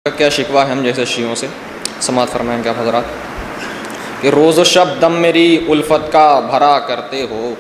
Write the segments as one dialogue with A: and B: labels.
A: کیا شکوہ ہے ہم جیسے شیعوں سے؟ سماعت فرمائیں گے آپ حضرات کہ روز و شب دم میری الفت کا بھرا کرتے ہو،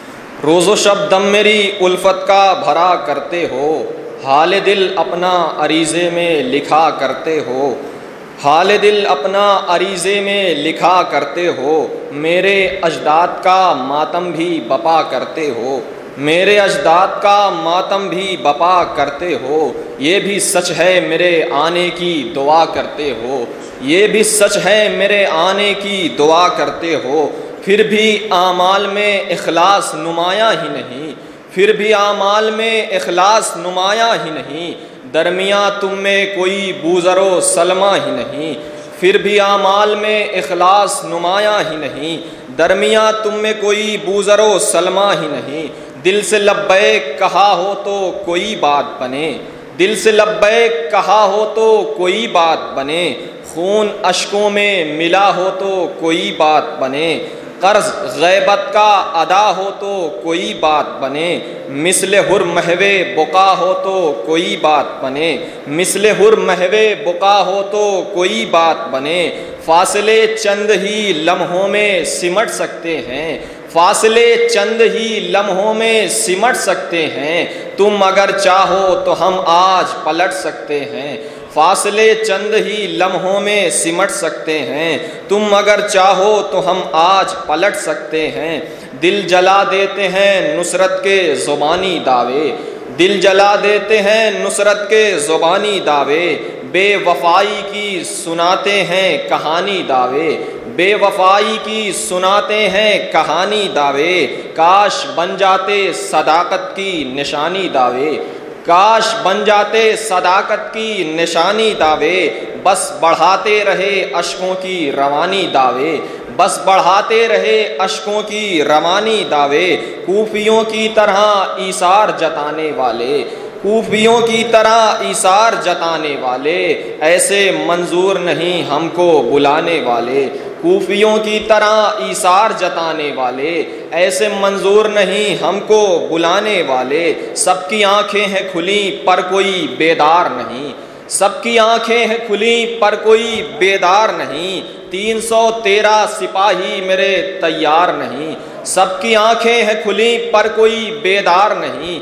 A: روز و شب دم میری الفت کا بھرا کرتے ہو، حال دل اپنا عریضے میں لکھا کرتے ہو، حال دل اپنا عریضے میں لکھا کرتے ہو، میرے اجداد کا ماتم بھی بپا کرتے ہو، میرے اجداد کا ماتم بھی بپا کرتے ہو، یہ بھی سچ ہے میرے آنے کی دعا کرتے ہو، یہ بھی سچ ہے میرے آنے کی دعا کرتے ہو، پھر بھی اعمال میں اخلاص نمایاں ہی نہیں، پھر بھی اعمال میں اخلاص نمایاں ہی نہیں، درمیاں تم میں کوئی بوزر و سلمہ ہی نہیں، پھر بھی اعمال میں اخلاص نمایاں ہی نہیں، درمیاں تم میں کوئی بوزر و سلمہ ہی نہیں، دل سے لبیک کہا ہو تو کوئی بات بنے، دل سے لبیک کہا ہو تو کوئی بات بنے، خون اشکوں میں ملا ہو تو کوئی بات بنے، قرض غیبت کا ادا ہو تو کوئی بات بنے، مثل حر محو بقا ہو تو کوئی بات بنے، مثل حر محو بقا ہو تو کوئی بات بنے، فاصلے چند ہی لمحوں میں سمٹ سکتے ہیں، فاصلے چند ہی لمحوں میں سمٹ سکتے ہیں، تم اگر چاہو تو ہم آج پلٹ سکتے ہیں، فاصلے چند ہی لمحوں میں سمٹ سکتے ہیں، تم اگر چاہو تو ہم آج پلٹ سکتے ہیں، دل جلا دیتے ہیں نصرت کے زبانی دعوے، دل جلا دیتے ہیں نصرت کے زبانی دعوے، بے وفائی کی سناتے ہیں کہانی دعوے، بے وفائی کی سناتے ہیں کہانی دعوے، کاش بن جاتے صداقت کی نشانی دعوے، کاش بن جاتے صداقت کی نشانی دعوے، بس بڑھاتے رہے اشکوں کی روانی دعوے، بس بڑھاتے رہے اشکوں کی روانی دعوے، کوفیوں کی طرح ایثار جتانے والے، کوفیوں کی طرح ایثار جتانے والے، ایسے منظور نہیں ہم کو بلانے والے، کوفیوں کی طرح ایثار جتانے والے، ایسے منظور نہیں ہم کو بلانے والے، سب کی آنکھیں ہیں کھلی پر کوئی بیدار نہیں، سب کی آنکھیں ہیں کھلی پر کوئی بیدار نہیں، 313 سپاہی میرے تیار نہیں، سب کی آنکھیں ہیں کھلی پر کوئی بیدار نہیں،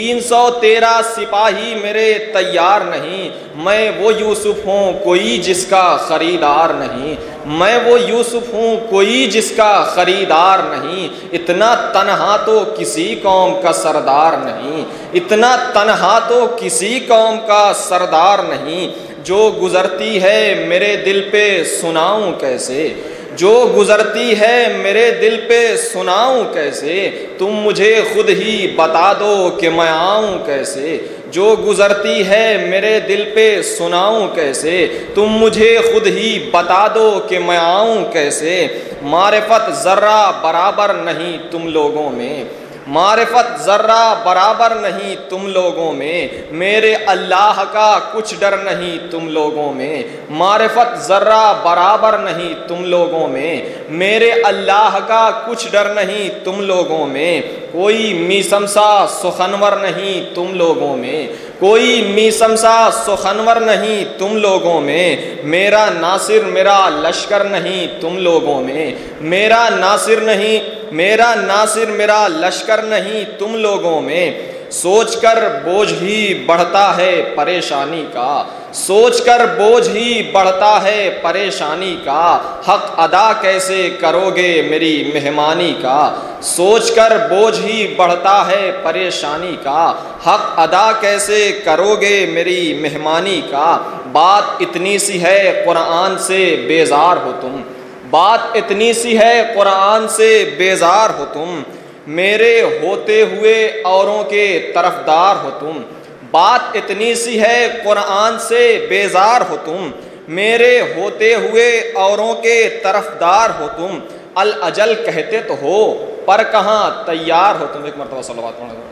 A: 313 سپاہی میرے تیار نہیں، میں وہ یوسف ہوں کوئی جس کا خریدار نہیں، میں وہ یوسف ہوں کوئی جس کا خریدار نہیں، اتنا تنہا تو کسی قوم کا سردار نہیں، اتنا تنہا تو کسی قوم کا سردار نہیں، جو گزرتی ہے میرے دل پہ سناؤں کیسے، جو گزرتی ہے میرے دل پہ سناؤں کیسے، تم مجھے خود ہی بتا دو کہ میں آؤں کیسے، جو گزرتی ہے میرے دل پہ سناؤں کیسے، تم مجھے خود ہی بتا دو کہ میں آؤں کیسے، معرفت ذرہ برابر نہیں تم لوگوں میں، معرفت ذرہ برابر نہیں تم لوگوں میں، میرے اللہ کا کچھ ڈر نہیں تم لوگوں میں، معرفت ذرہ برابر نہیں تم لوگوں میں، میرے اللہ کا کچھ ڈر نہیں تم لوگوں میں، کوئی میسم سا سخنور نہیں تم لوگوں میں، کوئی میسم سا سخنور نہیں تم لوگوں میں، میرا ناصر میرا لشکر نہیں تم لوگوں میں، میرا ناصر نہیں، میرا ناصر میرا لشکر نہیں تم لوگوں میں، سوچ کر بوجھ ہی بڑھتا ہے پریشانی کا، سوچ کر بوجھ ہی بڑھتا ہے پریشانی کا، حق ادا کیسے کرو گے میری مہمانی کا، سوچ کر بوجھ ہی بڑھتا ہے پریشانی کا، حق ادا کیسے کرو گے میری مہمانی کا، بات اتنی سی ہے قرآن سے بیزار ہو تم، بات اتنی سی ہے قرآن سے بیزار ہو تم، میرے ہوتے ہوئے اوروں کے طرفدار ہو تم، بات اتنی سی ہے قرآن سے بیزار ہو تم، میرے ہوتے ہوئے اوروں کے طرفدار ہو تم، الاجل کہتے تو ہو پر کہاں تیار ہو تم، ایک مرتبہ صلوات پڑھو۔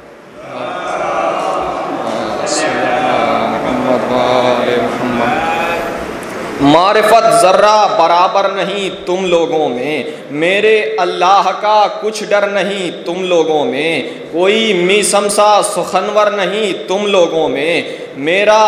A: معرفت ذرہ برابر نہیں تم لوگوں میں، میرے اللہ کا کچھ ڈر نہیں تم لوگوں میں، کوئی میسم سا سخنور نہیں تم لوگوں میں، میرا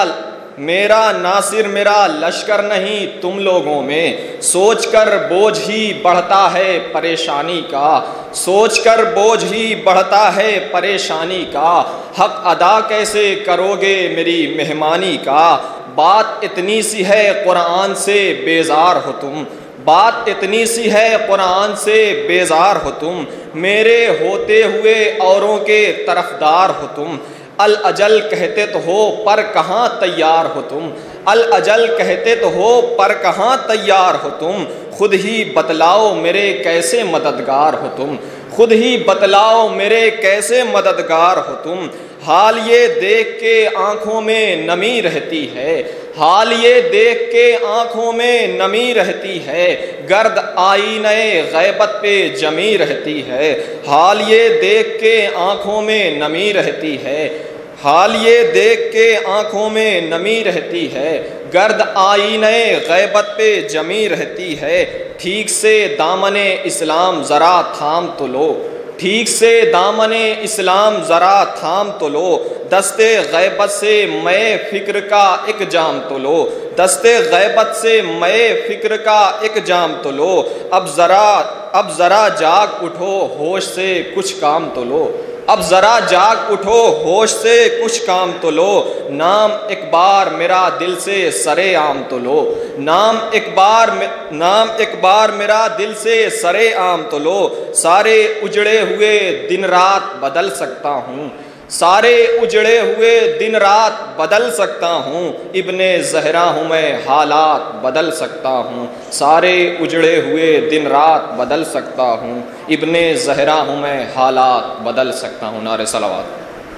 A: میرا ناصر میرا لشکر نہیں تم لوگوں میں، سوچ کر بوجھ ہی بڑھتا ہے پریشانی کا، سوچ کر بوجھ ہی بڑھتا ہے پریشانی کا، حق ادا کیسے کرو گے میری مہمانی کا، بات اتنی سی ہے قرآن سے بیزار ہو تم، بات اتنی سی ہے قرآن سے بیزار ہو تم، میرے ہوتے ہوئے اوروں کے طرفدار ہو تم، الاجل کہتے تو ہو پر کہاں تیار ہو تم، الاجل کہتے تو ہو پر کہاں تیار ہو تم، خود ہی بتلاؤ میرے کیسے مددگار ہو تم، خود ہی بتلاؤ میرے کیسے مددگار ہو تم، حال یہ دیکھ کے آنکھوں میں نمی رہتی ہے، حال یہ دیکھ کے آنکھوں میں نمی رہتی ہے، گرد آئینہ غیبت پہ جمی رہتی ہے، حال یہ دیکھ کے آنکھوں میں نمی رہتی ہے، حال یہ دیکھ کے آنکھوں میں نمی رہتی ہے، گرد آئینہ غیبت پہ جمی رہتی ہے، ٹھیک سے دامن اسلام ذرا تھام تو لو، ٹھیک سے دامن اسلام ذرا تھام تو لو، دستے غیبت سے مے فکر کا ایک جام تو لو، دستے غیبت سے مے فکر کا ایک جام تو لو، اب ذرا جاگ اٹھو ہوش سے کچھ کام تو لو، اب ذرا جاگ اٹھو ہوش سے کچھ کام تو لو، نام ایک بار میرا دل سے سرے عام تو لو، نام ایک بار میرا دل سے سرے عام تو لو، سارے اجڑے ہوئے دن رات بدل سکتا ہوں، سارے اجڑے ہوئے دن رات بدل سکتا ہوں، ابن زہرا ہوں میں حالات بدل سکتا ہوں، سارے اجڑے ہوئے دن رات بدل سکتا ہوں، ابن زہرا ہوں میں حالات بدل سکتا ہوں۔ نعرہ صلوات۔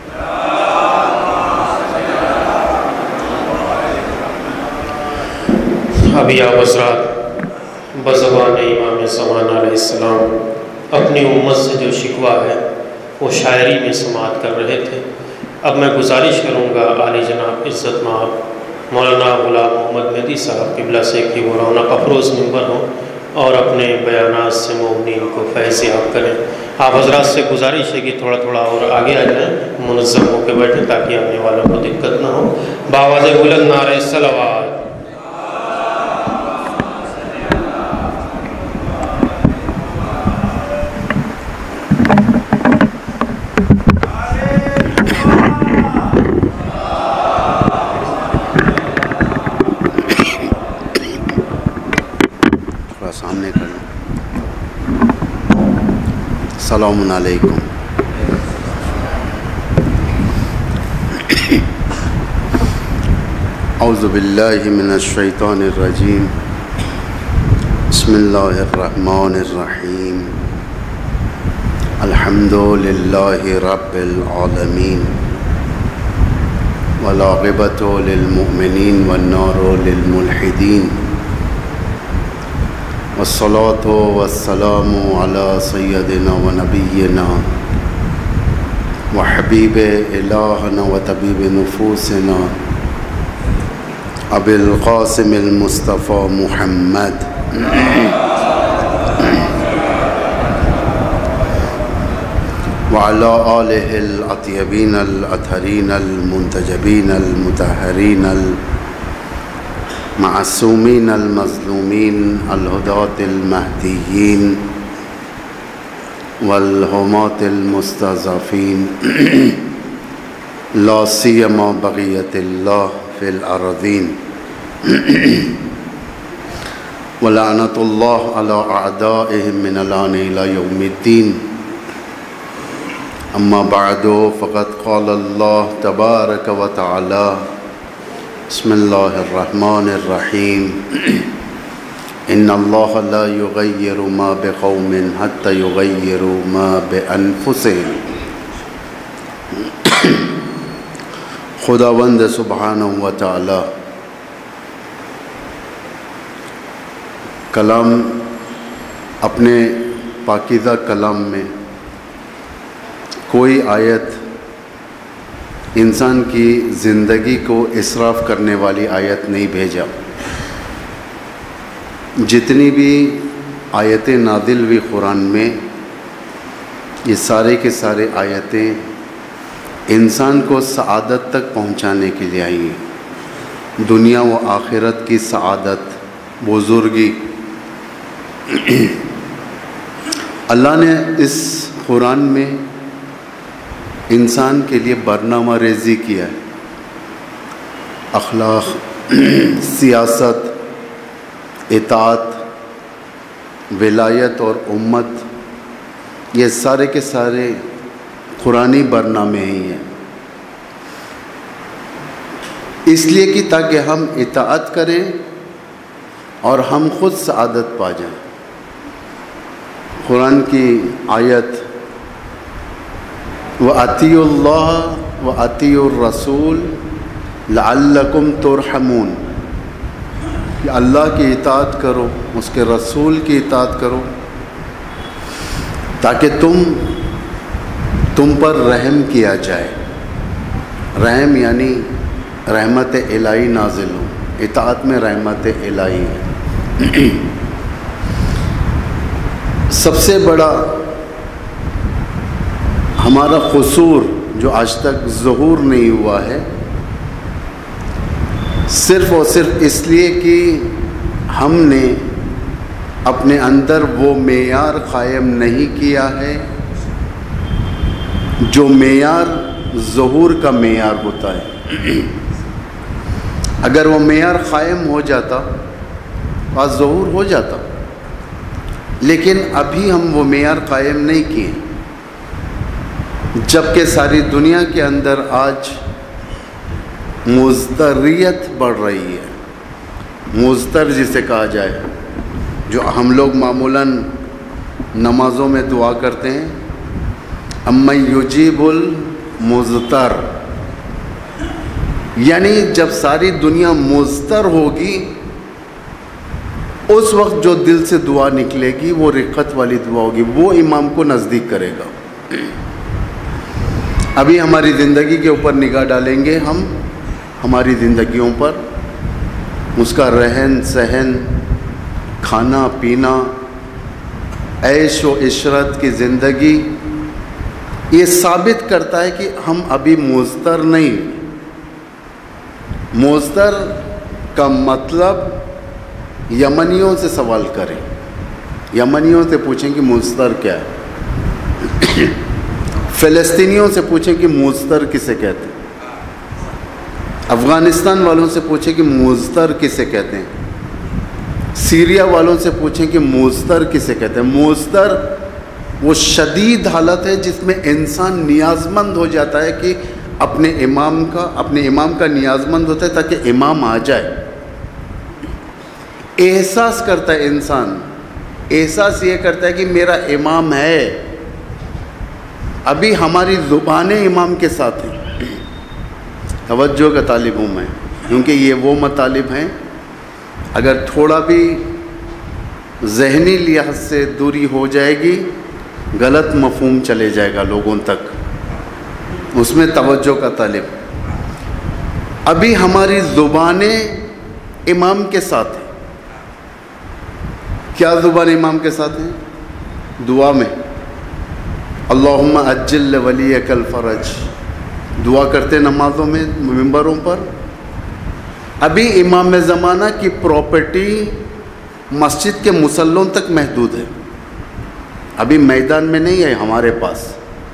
B: ابھی آپ حضرات بزبان امام زمان علیہ السلام اپنی امت سے جو شکوہ ہے وہ شاعری میں سماعت کر رہے تھے۔ اب میں گزارش کروں گا عالی جناب عزت مآب مولانا غلام محمد مہدی صاحب قبلہ سے کہ وہ رونق افروز ممبر ہوں اور اپنے بیانات سے مومنین کو فیض یاب کریں۔ آپ حضرات سے گزارش ہے کہ تھوڑا تھوڑا اور آگے آ جائیں، منظم ہو کے بیٹھیں تاکہ آنے والوں کو دقت نہ ہو۔ بآواز بلند نعرہ صلوات۔
C: سامنے کریں۔ السلام علیکم۔ اعوذ باللہ من الشیطان الرجیم، بسم اللہ الرحمن الرحیم، الحمد للہ رب العالمین، والعاقبۃ للمؤمنین والنار للملحدین، والصلاة والسلام على سيدنا ونبينا وحبيب إلهنا وطبيب نفوسنا أبي القاسم المصطفى محمد وعلى آله الأطيبين الأطهرين المنتجبين المطهرين معصومين المظلومين الهداة المهديين والهماة المستضعفين لا سيما بقية الله في الأرضين ولعنة الله على أعدائهم من الآن إلى يوم الدين. أما بعد فقد قال الله تبارك وتعالى بسم الله الرحمن الرحيم إن الله لا يغير ما بقوم حتى يغيروا ما بأنفسهم. خداوند سبحانہ و تعالی کلام اپنے پاکیزہ کلام میں کوئی آیت انسان کی زندگی کو اسراف کرنے والی آیت نہیں بھیجا۔ جتنی بھی آیتیں نازل ہوئی قرآن میں، یہ سارے کے سارے آیتیں انسان کو سعادت تک پہنچانے کے لیے آئی ہیں۔ دنیا و آخرت کی سعادت، بزرگی۔ اللہ نے اس قرآن میں انسان کے لیے برنامہ ریزی کیا ہے۔ اخلاق، سیاست، اطاعت، ولایت اور امت، یہ سارے کے سارے قرآنی برنامے ہی ہیں، اس لیے کہ تاکہ ہم اطاعت کریں اور ہم خود سعادت پا جائیں۔ قرآن کی آیت وَأَطِیعُوا اللَّهَ وَأَطِیعُوا الرَّسُولَ لَعَلَّکُمْ تُرْحَمُونَ، کہ اللہ کی اطاعت کرو، اس کے رسول کی اطاعت کرو تاکہ تم پر رحم کیا جائے۔ رحم یعنی رحمت الہی نازل ہو، اطاعت میں رحمت الہی ہے۔ سب سے بڑا ہمارا قصور جو آج تک ظہور نہیں ہوا ہے، صرف اور صرف اس لیے کہ ہم نے اپنے اندر وہ معیار قائم نہیں کیا ہے جو معیار ظہور کا معیار ہوتا ہے۔ اگر وہ معیار قائم ہو جاتا بس ظہور ہو جاتا، لیکن ابھی ہم وہ معیار قائم نہیں کیے، جبکہ ساری دنیا کے اندر آج مزدریت بڑھ رہی ہے۔ مزدر جسے کہا جائے، جو ہم لوگ معمولاً نمازوں میں دعا کرتے ہیں، امن یجیب المضطر، یعنی جب ساری دنیا مضطر ہوگی اس وقت جو دل سے دعا نکلے گی وہ رقت والی دعا ہوگی، وہ امام کو نزدیک کرے گا۔ ابھی ہماری زندگی کے اوپر نگاہ ڈالیں گے ہم، ہماری زندگیوں پر، اس کا رہن سہن، کھانا پینا، عیش و عشرت کی زندگی، یہ ثابت کرتا ہے کہ ہم ابھی مضطر نہیں۔ مضطر کا مطلب یمنیوں سے سوال کریں، یمنیوں سے پوچھیں کہ مضطر کیا ہے، فلسطینیوں سے پوچھیں کہ مضطر کسے کہتے ہیں، افغانستان والوں سے پوچھیں کہ مضطر کسے کہتے ہیں، سیریا والوں سے پوچھیں کہ مضطر کسے کہتے ہیں۔ مضطر وہ شدید حالت ہے جس میں انسان نیاز مند ہو جاتا ہے کہ اپنے امام کا نیاز مند ہوتا ہے تاکہ امام آ جائے۔ احساس کرتا ہے انسان، احساس یہ کرتا ہے کہ میرا امام ہے۔ ابھی ہماری زبانیں امام کے ساتھ ہیں۔ توجہ کا طالب ہوں میں، کیونکہ یہ وہ مطالب ہیں اگر تھوڑا بھی ذہنی لحاظ سے دوری ہو جائے گی، غلط مفہوم چلے جائے گا لوگوں تک، اس میں توجہ کا طالب۔ ابھی ہماری زبانیں امام کے ساتھ ہیں۔ کیا زبان امام کے ساتھ ہیں؟ دعا میں اللہم عجل ولیک الفرج دعا کرتے نمازوں میں، ممبروں پر۔ ابھی امام زمانہ کی پراپرٹی مسجد کے مصلوں تک محدود ہے، ابھی میدان میں نہیں ہے ہمارے پاس،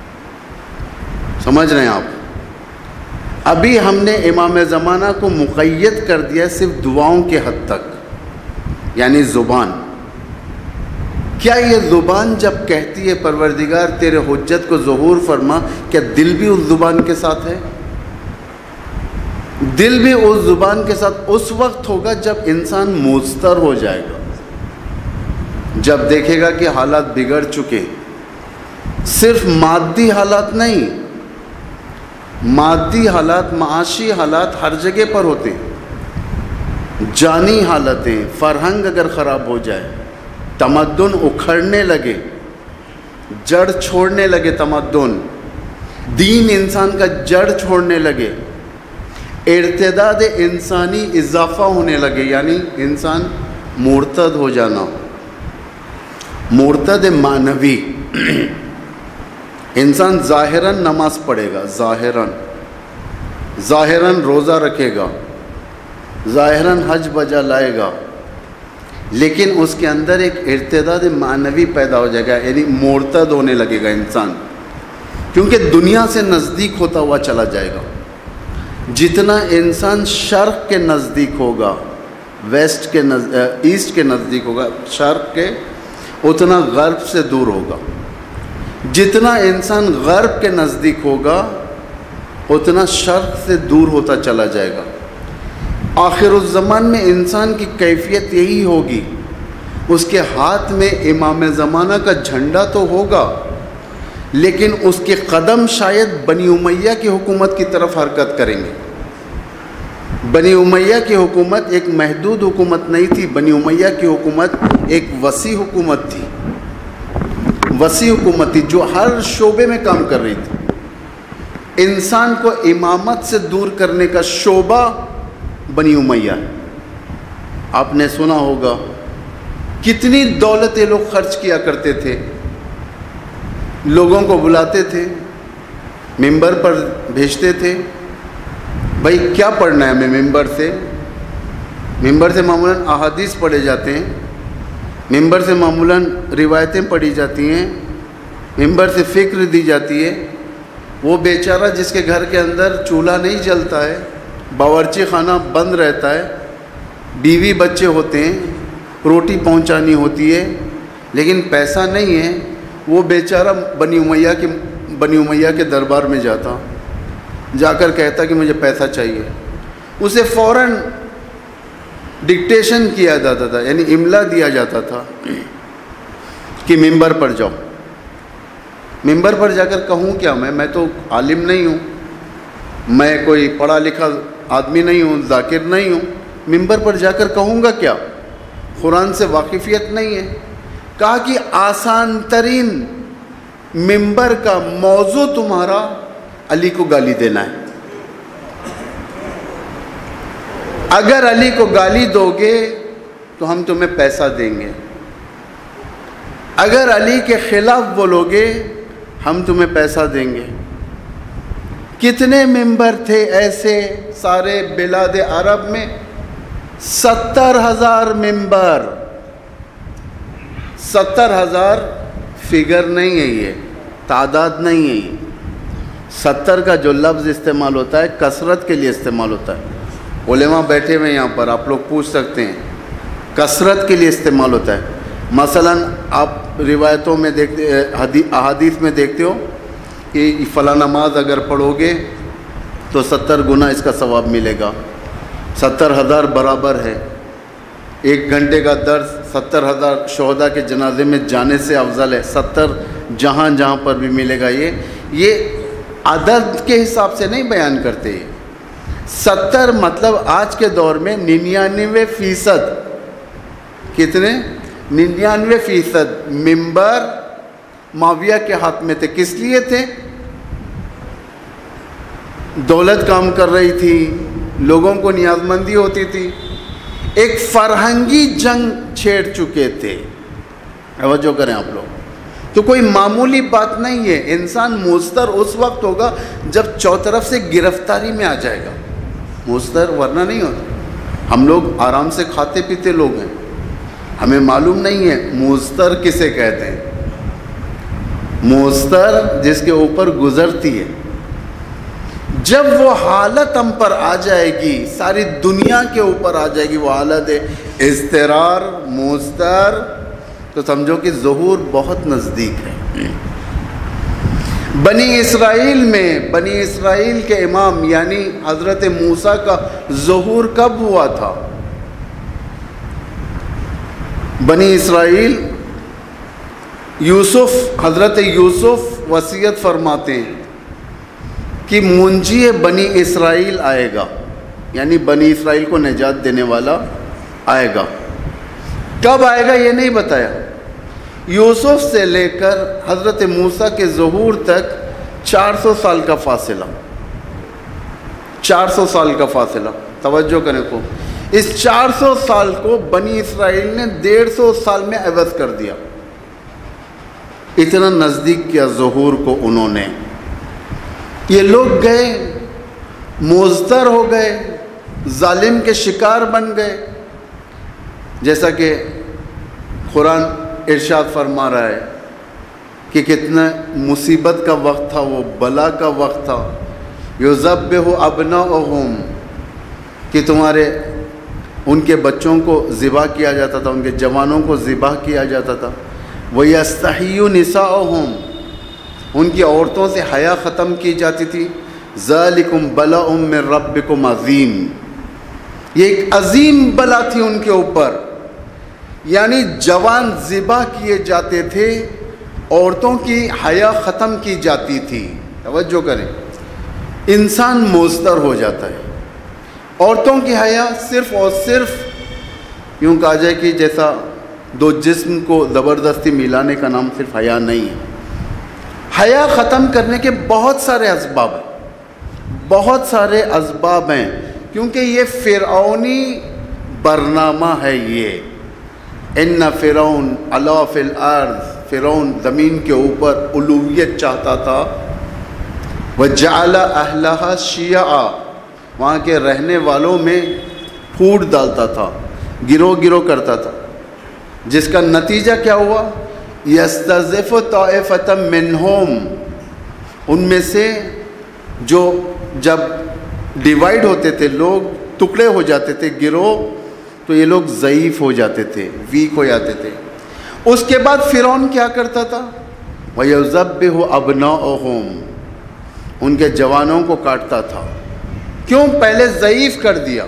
C: سمجھ رہے ہیں آپ؟ ابھی ہم نے امام زمانہ کو مقید کر دیا صرف دعاؤں کے حد تک، یعنی زبان۔ کیا یہ زبان جب کہتی ہے پروردگار تیرے حجت کو ظہور فرما، کیا دل بھی اس زبان کے ساتھ ہے؟ دل بھی اس زبان کے ساتھ اس وقت ہوگا جب انسان مضطر ہو جائے گا، جب دیکھے گا کہ حالات بگڑ چکے۔ صرف مادی حالات نہیں، مادی حالات، معاشی حالات ہر جگہ پر ہوتے ہیں، جانی حالتیں، فرہنگ اگر خراب ہو جائے، تمدن اکھڑنے لگے، جڑ چھوڑنے لگے، تمدن، دین انسان کا جڑ چھوڑنے لگے، ارتداد انسانی اضافہ ہونے لگے، یعنی انسان مرتد ہو جانا، مرتد معنوی۔ انسان ظاہراً نماز پڑھے گا، ظاہراً روزہ رکھے گا، ظاہراً حج بجا لائے گا، لیکن اس کے اندر ایک ارتداد معنوی پیدا ہو جائے گا، یعنی مرتد ہونے لگے گا انسان، کیونکہ دنیا سے نزدیک ہوتا ہوا چلا جائے گا۔ جتنا انسان شرق کے نزدیک ہوگا، ایسٹ کے نزدیک ہوگا شرق کے، اتنا غرب سے دور ہوگا۔ جتنا انسان غرب کے نزدیک ہوگا اتنا شرق سے دور ہوتا چلا جائے گا۔ آخر الزمان میں انسان کی کیفیت یہی ہوگی، اس کے ہاتھ میں امام زمانہ کا جھنڈا تو ہوگا، لیکن اس کے قدم شاید بنی امیہ کی حکومت کی طرف حرکت کریں گے۔ بنی امیہ کی حکومت ایک محدود حکومت نہیں تھی، بنی امیہ کی حکومت ایک وسیع حکومت تھی، وسیع حکومت تھی جو ہر شعبے میں کام کر رہی تھی۔ انسان کو امامت سے دور کرنے کا شعبہ بنی امیہ، آپ نے سنا ہوگا کتنی دولت یہ لوگ خرچ کیا کرتے تھے، لوگوں کو بلاتے تھے، ممبر پر بھیجتے تھے، بھائی کیا پڑھنا ہے ہمیں ممبر سے معمولاً احادیث پڑھے جاتے ہیں، ممبر سے معمولاً روایتیں پڑھی جاتی ہیں، ممبر سے فکر دی جاتی ہے۔ وہ بیچارہ جس کے گھر کے اندر چولہا نہیں جلتا ہے، باورچی خانہ بند رہتا ہے، بیوی بچے ہوتے ہیں، روٹی پہنچانی ہوتی ہے، لیکن پیسہ نہیں ہے، وہ بیچارہ بنی امیہ کے دربار میں جا کر کہتا کہ مجھے پیسہ چاہیے، اسے فوراً ڈکٹیشن کیا جاتا تھا، یعنی املا دیا جاتا تھا کہ ممبر پر جاؤ۔ ممبر پر جا کر کہوں کیا میں تو عالم نہیں ہوں، میں کوئی پڑھا لکھا آدمی نہیں ہوں، ذاکر نہیں ہوں، ممبر پر جا کر کہوں گا کیا؟ قرآن سے واقفیت نہیں ہے۔ کہا کہ آسان ترین ممبر کا موضوع تمہارا علی کو گالی دینا ہے، اگر علی کو گالی دو گے تو ہم تمہیں پیسہ دیں گے، اگر علی کے خلاف بولو گے ہم تمہیں پیسہ دیں گے۔ کتنے ممبر تھے ایسے سارے بلاد عرب میں؟ 70,000 ممبر۔ 70,000 فگر نہیں ہے، یہ تعداد نہیں ہے، یہ 70 کا جو لفظ استعمال ہوتا ہے کثرت کے لیے استعمال ہوتا ہے۔ علماء بیٹھے ہوئے یہاں پر، آپ لوگ پوچھ سکتے ہیں، کثرت کے لیے استعمال ہوتا ہے۔ مثلا آپ روایتوں میں دیکھتے، احادیث میں دیکھتے ہو کہ فلاں نماز اگر پڑھو گے تو 70 گنا اس کا ثواب ملے گا، 70,000 برابر ہے۔ 1 گھنٹے کا درس 70,000 شہداء کے جنازے میں جانے سے افضل ہے، 70 جہاں جہاں پر بھی ملے گا۔ یہ عدد کے حساب سے نہیں بیان کرتے، 70 مطلب آج کے دور میں 99%، کتنے؟ 99% ممبر معاویہ کے ہاتھ میں تھے۔ کس لیے تھے؟ دولت کام کر رہی تھی، لوگوں کو نیاز مندی ہوتی تھی، ایک فرہنگی جنگ چھیڑ چکے تھے۔ توجہ کریں آپ لوگ، تو کوئی معمولی بات نہیں ہے۔ انسان مضطر اس وقت ہوگا جب چوطرف سے گرفتاری میں آ جائے گا، مضطر ورنہ نہیں ہوتا۔ ہم لوگ آرام سے کھاتے پیتے لوگ ہیں، ہمیں معلوم نہیں ہے مضطر کسے کہتے ہیں۔ مضطر جس کے اوپر گزرتی ہے، جب وہ حالت ہم پر آ جائے گی، ساری دنیا کے اوپر آ جائے گی وہ حالت اضطرار، مضطر، تو سمجھو کہ ظہور بہت نزدیک ہے۔ بنی اسرائیل کے امام یعنی حضرت موسیٰ کا ظہور کب ہوا تھا؟ بنی اسرائیل، حضرت یوسف وصیت فرماتے ہیں کہ منجی بنی اسرائیل آئے گا، یعنی بنی اسرائیل کو نجات دینے والا آئے گا۔ کب آئے گا یہ نہیں بتایا۔ یوسف سے لے کر حضرت موسیٰ کے ظہور تک 400 سال کا فاصلہ، 400 سال کا فاصلہ۔ توجہ کریں کو، اس 400 سال کو بنی اسرائیل نے 150 سال میں عوض کر دیا، اتنا نزدیک کیا ظہور کو انہوں نے۔ یہ لوگ گئے، مضطر ہو گئے، ظالم کے شکار بن گئے، جیسا کہ قرآن ارشاد فرما رہا ہے کہ کتنا مصیبت کا وقت تھا، وہ بلا کا وقت تھا۔ یذبح ابناءہم، کہ تمہارے ان کے بچوں کو ذبح کیا جاتا تھا، ان کے جوانوں کو ذبح کیا جاتا تھا۔ وَيَسْتَحْيُ نِسَاءَهُمْ، ان کی عورتوں سے حیا ختم کی جاتی تھی۔ ذَلِكُمْ بَلَاءٌ مِّن رَبِّكُمْ عَظِيمٌ، یہ ایک عظیم بلا تھی ان کے اوپر، یعنی جوان ذبح کیے جاتے تھے، عورتوں کی حیا ختم کی جاتی تھی۔ توجہ کریں، انسان مزدر ہو جاتا ہے، عورتوں کی حیا صرف اور صرف یوں کہا جائے کہ جیسا دو جسم کو زبردستی ملانے کا نام صرف حیا نہیں ہے۔ حیا ختم کرنے کے بہت سارے اسباب ہیں، بہت سارے اسباب ہیں، کیونکہ یہ فرعونی برنامہ ہے۔ یہ ان فرعون علا فی الارض، فرعون زمین کے اوپر الوہیت چاہتا تھا۔ وجعل اہلہا شیعا، وہاں کے رہنے والوں میں پھوٹ ڈالتا تھا، گروہ گروہ کرتا تھا، جس کا نتیجہ کیا ہوا؟ یستضعف طائفۃ منہم، ان میں سے جو جب ڈیوائیڈ ہوتے تھے، لوگ ٹکڑے ہو جاتے تھے، گروہ، تو یہ لوگ ضعیف ہو جاتے تھے، ویک ہو جاتے تھے۔ اس کے بعد فرعون کیا کرتا تھا؟ وَيُذَبِّحُ أَبْنَاءَهُمْ، ان کے جوانوں کو کاٹتا تھا۔ کیوں؟ پہلے ضعیف کر دیا۔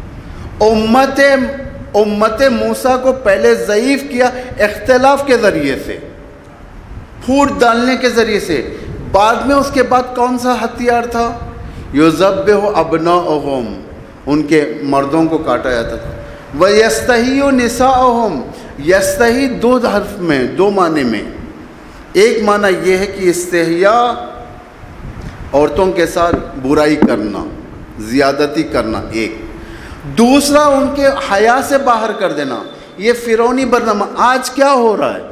C: امت موسیٰ کو پہلے ضعیف کیا اختلاف کے ذریعے سے، پھوٹ ڈالنے کے ذریعے سے۔ بعد میں اس کے بعد کون سا ہتھیار تھا؟ یذبح ابناءہم، ان کے مردوں کو کاٹا جاتا تھا۔ ویستحی نساءہم، یستحی دو حرف میں، دو معنی میں، ایک معنی یہ ہے کہ استحیاء عورتوں کے ساتھ برائی کرنا، زیادتی کرنا، ایک دوسرا ان کے حیا سے باہر کر دینا۔ یہ فرعونی برنامہ آج کیا ہو رہا ہے؟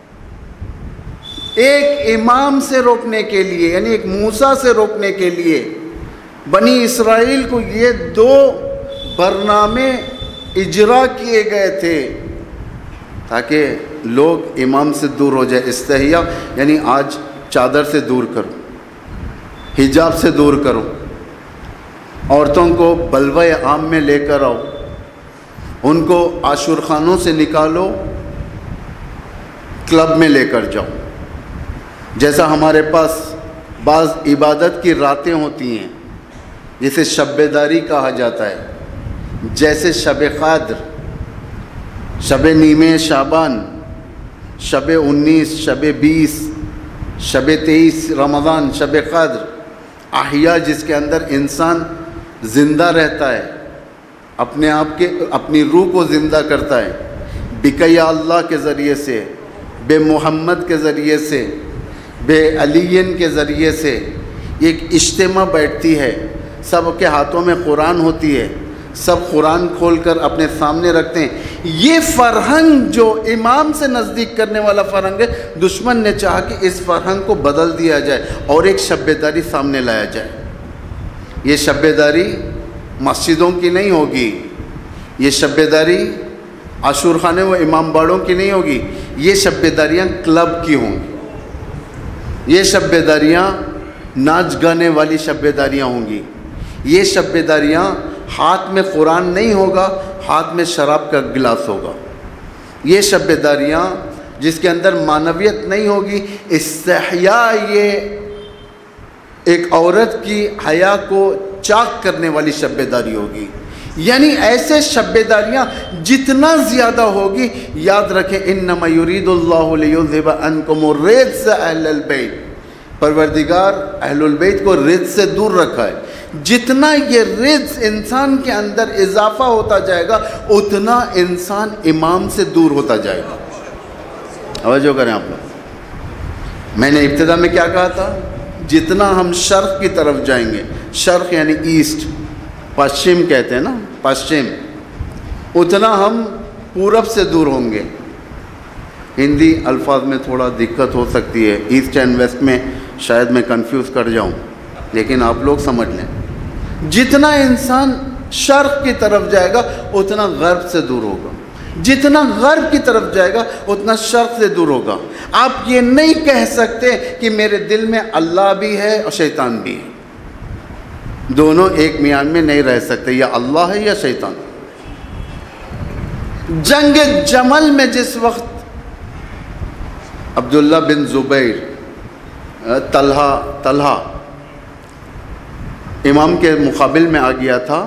C: ایک امام سے روکنے کے لیے، یعنی ایک موسیٰ سے روکنے کے لیے بنی اسرائیل کو یہ دو برنامے اجرا کیے گئے تھے تاکہ لوگ امام سے دور ہو جائے۔ استحیاء یعنی آج چادر سے دور کرو، حجاب سے دور کرو، عورتوں کو بلوہ عام میں لے کر آؤ، ان کو عاشور خانوں سے نکالو، کلب میں لے کر جاؤ۔ جیسا ہمارے پاس بعض عبادت کی راتیں ہوتی ہیں جسے شب بیداری کہا جاتا ہے، جیسے شب قدر، شب نیمہ شعبان، شب 19، شب 20، شب 23 رمضان، شب قدر، احیاء جس کے اندر انسان زندہ رہتا ہے، اپنے آپ کے اپنی روح کو زندہ کرتا ہے، بقیہ اللہ کے ذریعے سے، بے محمد کے ذریعے سے، بے علین کے ذریعے سے ایک اجتماع بیٹھتی ہے، سب کے ہاتھوں میں قرآن ہوتی ہے، سب قرآن کھول کر اپنے سامنے رکھتے ہیں۔ یہ فرہنگ جو امام سے نزدیک کرنے والا فرہنگ ہے، دشمن نے چاہا کہ اس فرہنگ کو بدل دیا جائے اور ایک شب بیداری سامنے لایا جائے۔ یہ شب بیداری مسجدوں کی نہیں ہوگی، یہ شب بیداری عاشور خانے و امام باڑوں کی نہیں ہوگی، یہ شب بیداریاں کلب کی ہوں گی، یہ شب بیداریاں ناچ گانے والی شب بیداریاں ہوں گی، یہ شب بیداریاں ہاتھ میں قرآن نہیں ہوگا، ہاتھ میں شراب کا گلاس ہوگا، یہ شب بیداریاں جس کے اندر معنویت نہیں ہوگی، استحیاء، یہ ایک عورت کی حیا کو چاک کرنے والی شب بیداری ہوگی۔ یعنی ایسے شب بیداریاں جتنا زیادہ ہوگی، یاد رکھیں انما یرید اللہ لیذھب عنکم الرجس اہل البیت، پروردگار اہل البیت کو رجس سے دور رکھا ہے۔ جتنا یہ رجس انسان کے اندر اضافہ ہوتا جائے گا، اتنا انسان امام سے دور ہوتا جائے گا۔ توجہ کریں آپ لوگ، میں نے ابتدا میں کیا کہا تھا؟ جتنا ہم شرق کی طرف جائیں گے، شرق یعنی ایسٹ، پشچم کہتے ہیں نا، پشچم، اتنا ہم پورب سے دور ہوں گے۔ ہندی الفاظ میں تھوڑا دقت ہو سکتی ہے، ایسٹ اینڈ ویسٹ میں شاید میں کنفیوز کر جاؤں، لیکن آپ لوگ سمجھ لیں، جتنا انسان شرق کی طرف جائے گا اتنا غرب سے دور ہوگا، جتنا غرب کی طرف جائے گا اتنا شرق سے دور ہوگا۔ آپ یہ نہیں کہہ سکتے کہ میرے دل میں اللہ بھی ہے اور شیطان بھی ہے، دونوں ایک میان میں نہیں رہ سکتے، یا اللہ ہے یا شیطان۔ جنگ جمل میں جس وقت عبداللہ بن زبیر طلحہ امام کے مقابل میں آ گیا تھا،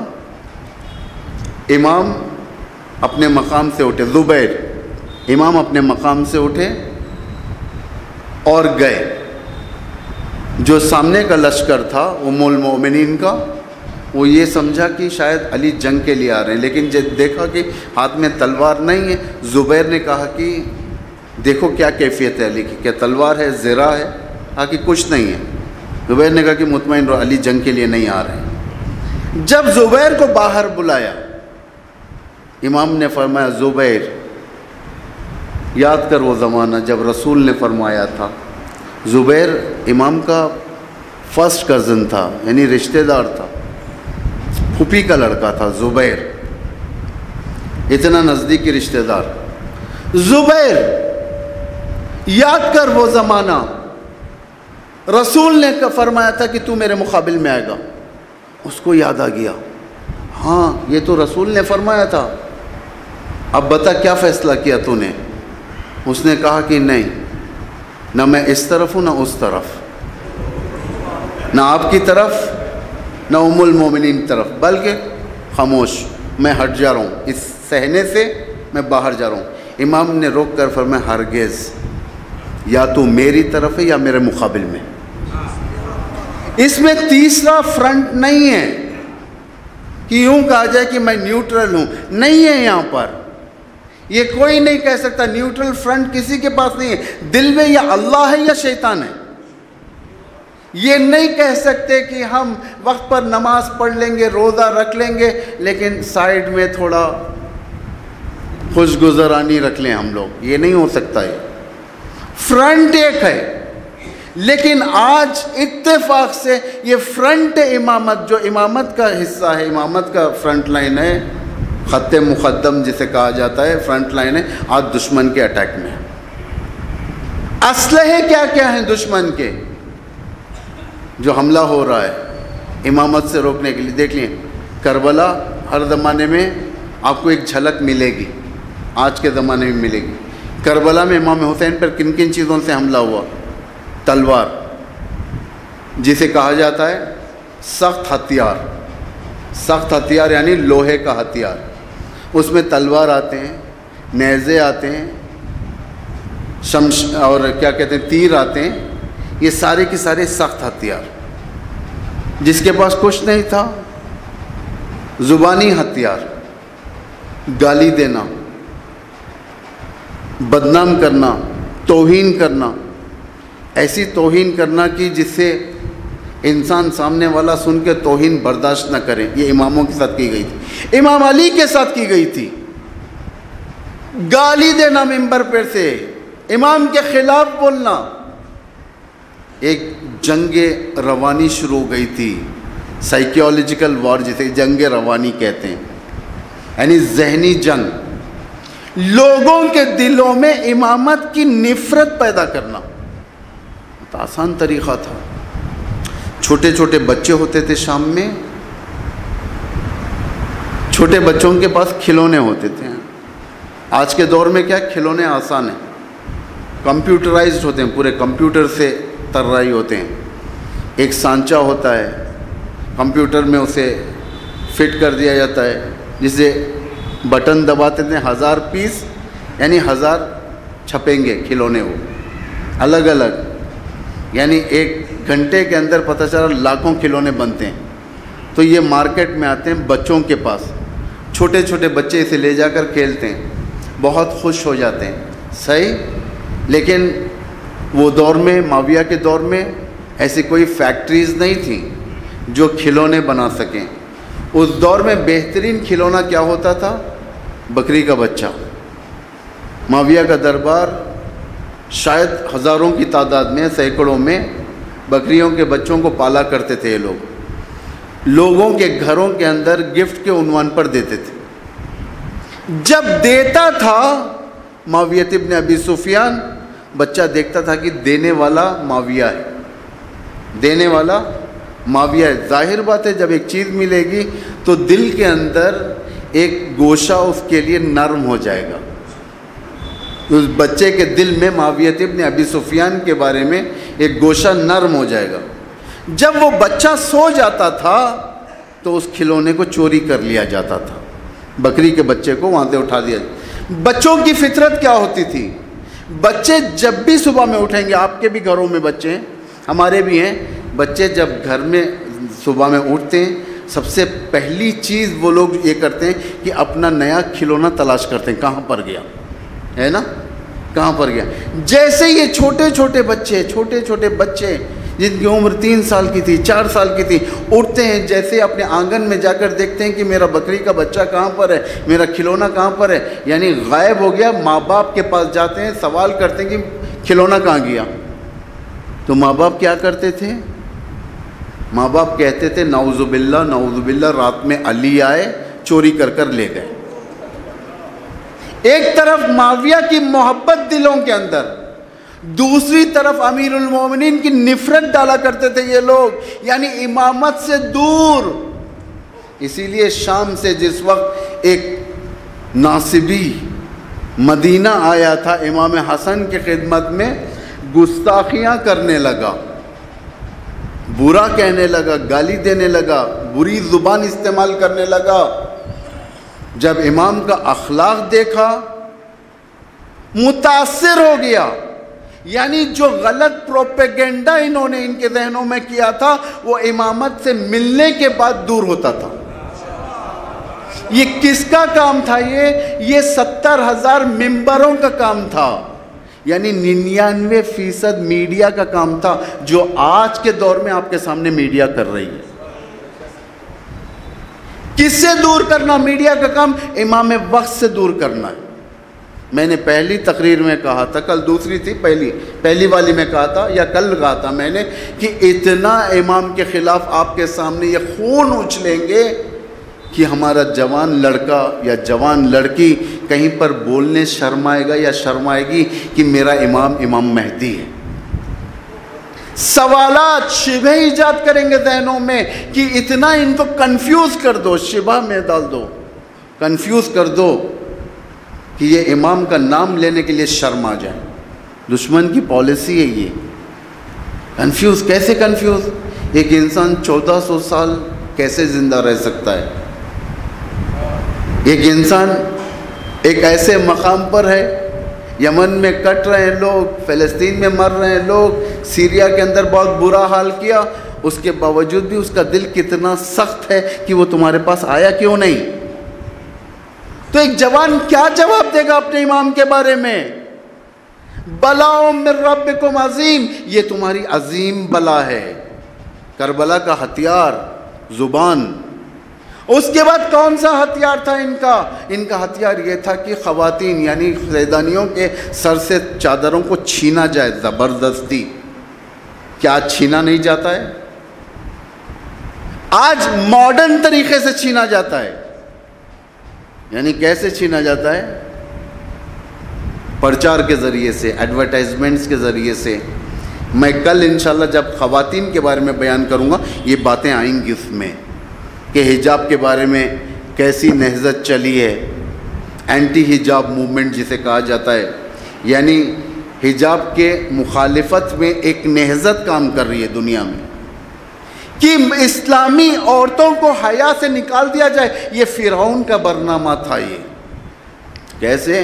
C: امام اپنے مقام سے اٹھے، زبیر امام اپنے مقام سے اٹھے اور گئے۔ جو سامنے کا لشکر تھا ام المؤمنین کا، وہ یہ سمجھا کہ شاید علی جنگ کے لیے آ رہے ہیں، لیکن جب دیکھا کہ ہاتھ میں تلوار نہیں ہے، زبیر نے کہا کہ دیکھو کیا کیفیت ہے علی کی، کیا تلوار ہے، زرہ ہے؟ کہا کہ کچھ نہیں ہے۔ زبیر نے کہا کہ مطمئن رہو، علی جنگ کے لیے نہیں آ رہے ہیں۔ جب زبیر کو باہر بلایا، امام نے فرمایا زبیر یاد کر وہ زمانہ جب رسول نے فرمایا تھا۔ زبیر امام کا فرسٹ کزن تھا، یعنی رشتہ دار تھا، پھوپھی کا لڑکا تھا زبیر، اتنا نزدیکی رشتہ دار۔ زبیر یاد کر وہ زمانہ، رسول نے فرمایا تھا کہ تو میرے مقابل میں آئے گا۔ اس کو یاد آ گیا، ہاں یہ تو رسول نے فرمایا تھا، اب بتا کیا فیصلہ کیا تو نے؟ اس نے کہا کہ نہیں، نہ میں اس طرف ہوں نہ اس طرف، نہ آپ کی طرف نہ ام المومنین طرف، بلکہ خاموش، میں ہٹ جا رہا ہوں، اس صحنے سے میں باہر جا رہا ہوں۔ امام نے روک کر فرمایا ہرگز، یا تو میری طرف ہے یا میرے مقابل میں، اس میں تیسرا فرنٹ نہیں ہے کہ یوں کہا جائے کہ میں نیوٹرل ہوں، نہیں ہے یہاں پر، یہ کوئی نہیں کہہ سکتا، نیوٹرل فرنٹ کسی کے پاس نہیں ہے۔ دل میں یا اللہ ہے یا شیطان ہے، یہ نہیں کہہ سکتے کہ ہم وقت پر نماز پڑھ لیں گے، روزہ رکھ لیں گے، لیکن سائیڈ میں تھوڑا خوش گزرانی رکھ لیں ہم لوگ، یہ نہیں ہو سکتا ہے۔ فرنٹ ایک ہے، لیکن آج اتفاق سے یہ فرنٹ امامت جو امامت کا حصہ ہے، امامت کا فرنٹ لائن ہے، خط مقدم جسے کہا جاتا ہے، فرنٹ لائن ہے، آج دشمن کے اٹیک میں۔ اسلحے کیا کیا ہیں دشمن کے جو حملہ ہو رہا ہے امامت سے روکنے کے لیے؟ دیکھ لیں، کربلا ہر زمانے میں آپ کو ایک جھلک ملے گی، آج کے زمانے میں ملے گی۔ کربلا میں امام حسین پر کن کن چیزوں سے حملہ ہوا؟ تلوار، جسے کہا جاتا ہے سخت ہتھیار، سخت ہتھیار یعنی لوہے کا ہتھیار، اس میں تلوار آتے ہیں، نیزے آتے ہیں، اور کیا کہتے ہیں تیر آتے ہیں، یہ سارے کے سارے سخت ہتھیار۔ جس کے پاس کچھ نہیں تھا، زبانی ہتھیار، گالی دینا، بدنام کرنا، توہین کرنا، ایسی توہین کرنا کہ جس سے انسان سامنے والا سن کے توہین برداشت نہ کرے، یہ اماموں کے ساتھ کی گئی تھی، امام علی کے ساتھ کی گئی تھی۔ گالی دینا ممبر پر سے، امام کے خلاف بولنا، ایک جنگ روانی شروع ہو گئی تھی، سائیکیولوجیکل وار جسے جنگ روانی کہتے ہیں، یعنی ذہنی جنگ، لوگوں کے دلوں میں امامت کی نفرت پیدا کرنا۔ تو آسان طریقہ تھا، چھوٹے چھوٹے بچے ہوتے تھے شام میں، چھوٹے بچوں کے پاس کھلونے ہوتے تھے۔ آج کے دور میں کیا کھلونے آسان ہیں، کمپیوٹرائزڈ ہوتے ہیں، پورے کمپیوٹر سے طرائی ہوتے ہیں، ایک سانچہ ہوتا ہے، کمپیوٹر میں اسے فٹ کر دیا جاتا ہے، جسے بٹن دباتے تھے، 1000 پیس یعنی 1000 چھپیں گے کھلونے، وہ الگ الگ، یعنی 1 گھنٹے کے اندر پتہ چلا لاکھوں کھلونے بنتے ہیں۔ تو یہ مارکیٹ میں آتے ہیں بچوں کے پاس، چھوٹے چھوٹے بچے اسے لے جا کر کھیلتے ہیں، بہت خوش ہو جاتے ہیں، صحیح۔ لیکن وہ دور میں، معاویہ کے دور میں، ایسی کوئی فیکٹریز نہیں تھیں جو کھلونے بنا سکیں۔ اس دور میں بہترین کھلونا کیا ہوتا تھا؟ بکری کا بچہ۔ معاویہ کا دربار شاید ہزاروں کی تعداد میں، سینکڑوں میں بکریوں کے بچوں کو پالا کرتے تھے یہ لوگ۔ لوگوں کے گھروں کے اندر گفٹ کے عنوان پر دیتے تھے. جب دیتا تھا معاویہ ابن ابی سفیان، بچہ دیکھتا تھا کہ دینے والا معاویہ ہے، دینے والا معاویہ ہے. ظاہر بات ہے جب ایک چیز ملے گی تو دل کے اندر ایک گوشہ اس کے لیے نرم ہو جائے گا. اس بچے کے دل میں معاویہ ابن ابی سفیان کے بارے میں ایک گوشہ نرم ہو جائے گا. جب وہ بچہ سو جاتا تھا تو اس کھلونے کو چوری کر لیا جاتا تھا، بکری کے بچے کو وہاں سے اٹھا دیا. بچوں کی فطرت کیا ہوتی تھی؟ بچے جب بھی صبح میں اٹھیں گے، آپ کے بھی گھروں میں بچے ہیں، ہمارے بھی ہیں، بچے جب گھر میں صبح میں اٹھتے ہیں سب سے پہلی چیز وہ لوگ یہ کرتے ہیں کہ اپنا نیا کھلونا تلاش کرتے ہیں، کہاں پر گیا ہے نا، کہاں پر گیا. جیسے یہ چھوٹے چھوٹے بچے جن کی عمر 3 سال کی تھی، 4 سال کی تھی، اٹھتے ہیں، جیسے اپنے آنگن میں جا کر دیکھتے ہیں کہ میرا بکری کا بچہ کہاں پر ہے، میرا کھلونا کہاں پر ہے، یعنی غائب ہو گیا. ماں باپ کے پاس جاتے ہیں، سوال کرتے ہیں کہ کھلونا کہاں گیا. تو ماں باپ کیا کرتے تھے؟ ماں باپ کہتے تھے نعوذ باللہ رات میں علی آئے چوری کر کر لے گئے. ایک طرف معاویہ کی محبت دلوں کے اندر، دوسری طرف امیر المومنین کی نفرت ڈالا کرتے تھے یہ لوگ، یعنی امامت سے دور. اسی لیے شام سے جس وقت ایک ناصبی مدینہ آیا تھا امام حسن کی خدمت میں، گستاخیاں کرنے لگا، برا کہنے لگا، گالی دینے لگا، بری زبان استعمال کرنے لگا. جب امام کا اخلاق دیکھا متاثر ہو گیا. یعنی جو غلط پروپیگنڈا انہوں نے ان کے ذہنوں میں کیا تھا وہ امامت سے ملنے کے بعد دور ہوتا تھا. یہ کس کا کام تھا؟ یہ 70,000 ممبروں کا کام تھا، یعنی 99% میڈیا کا کام تھا، جو آج کے دور میں آپ کے سامنے میڈیا کر رہی ہے. کس سے دور کرنا؟ میڈیا کا کام امام وقت سے دور کرنا ہے. میں نے پہلی تقریر میں کہا تھا، کل دوسری تھی، پہلی والی میں کہا تھا یا کل کہا تھا میں نے کہ اتنا امام کے خلاف آپ کے سامنے یہ خون اچھلیں گے کہ ہمارا جوان لڑکا یا جوان لڑکی کہیں پر بولنے شرمائے گا یا شرمائے گی کہ میرا امام مہدی ہے. سوالات شبہ ایجاد کریں گے ذہنوں میں کہ اتنا ان کو کنفیوز کر دو، شبہ میں ڈال دو، کنفیوز کر دو کہ یہ امام کا نام لینے کے لیے شرم آ جائے. دشمن کی پالیسی ہے یہ. کنفیوز کیسے کنفیوز؟ ایک انسان 1400 سال کیسے زندہ رہ سکتا ہے؟ ایک انسان ایک ایسے مقام پر ہے، یمن میں کٹ رہے ہیں لوگ، فلسطین میں مر رہے ہیں لوگ، سیریا کے اندر بہت برا حال کیا، اس کے باوجود بھی اس کا دل کتنا سخت ہے کہ وہ تمہارے پاس آیا کیوں نہیں؟ تو ایک جوان کیا جواب دے گا اپنے امام کے بارے میں؟ بلاء من ربکم عظیم، یہ تمہاری عظیم بلا ہے. کربلا کا ہتھیار زبان. اس کے بعد کون سا ہتھیار تھا ان کا ہتھیار یہ تھا کہ خواتین یعنی زیدانیوں کے سر سے چادروں کو چھینا جائے زبردستی. کیا چھینا نہیں جاتا ہے؟ آج ماڈرن طریقے سے چھینا جاتا ہے. یعنی کیسے چھینا جاتا ہے؟ پرچار کے ذریعے سے، ایڈورٹائزمنٹس کے ذریعے سے. میں کل انشاءاللہ جب خواتین کے بارے میں بیان کروں گا یہ باتیں آئیں گی اس میں کہ حجاب کے بارے میں کیسی نہضت چلی ہے. اینٹی حجاب موومنٹ جسے کہا جاتا ہے، یعنی حجاب کے مخالفت میں ایک نہضت کام کر رہی ہے دنیا میں کہ اسلامی عورتوں کو حیا سے نکال دیا جائے. یہ فرعون کا برنامہ تھا. یہ کیسے؟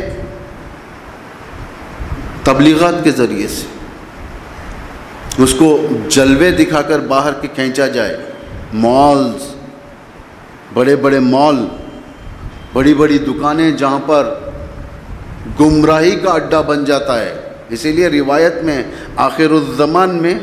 C: تبلیغات کے ذریعے سے اس کو جلوے دکھا کر باہر کے کھینچا جائے. مالز، بڑے بڑے مال، بڑی بڑی دکانیں جہاں پر گمراہی کا اڈا بن جاتا ہے. اسی لیے روایت میں آخر الزمان میں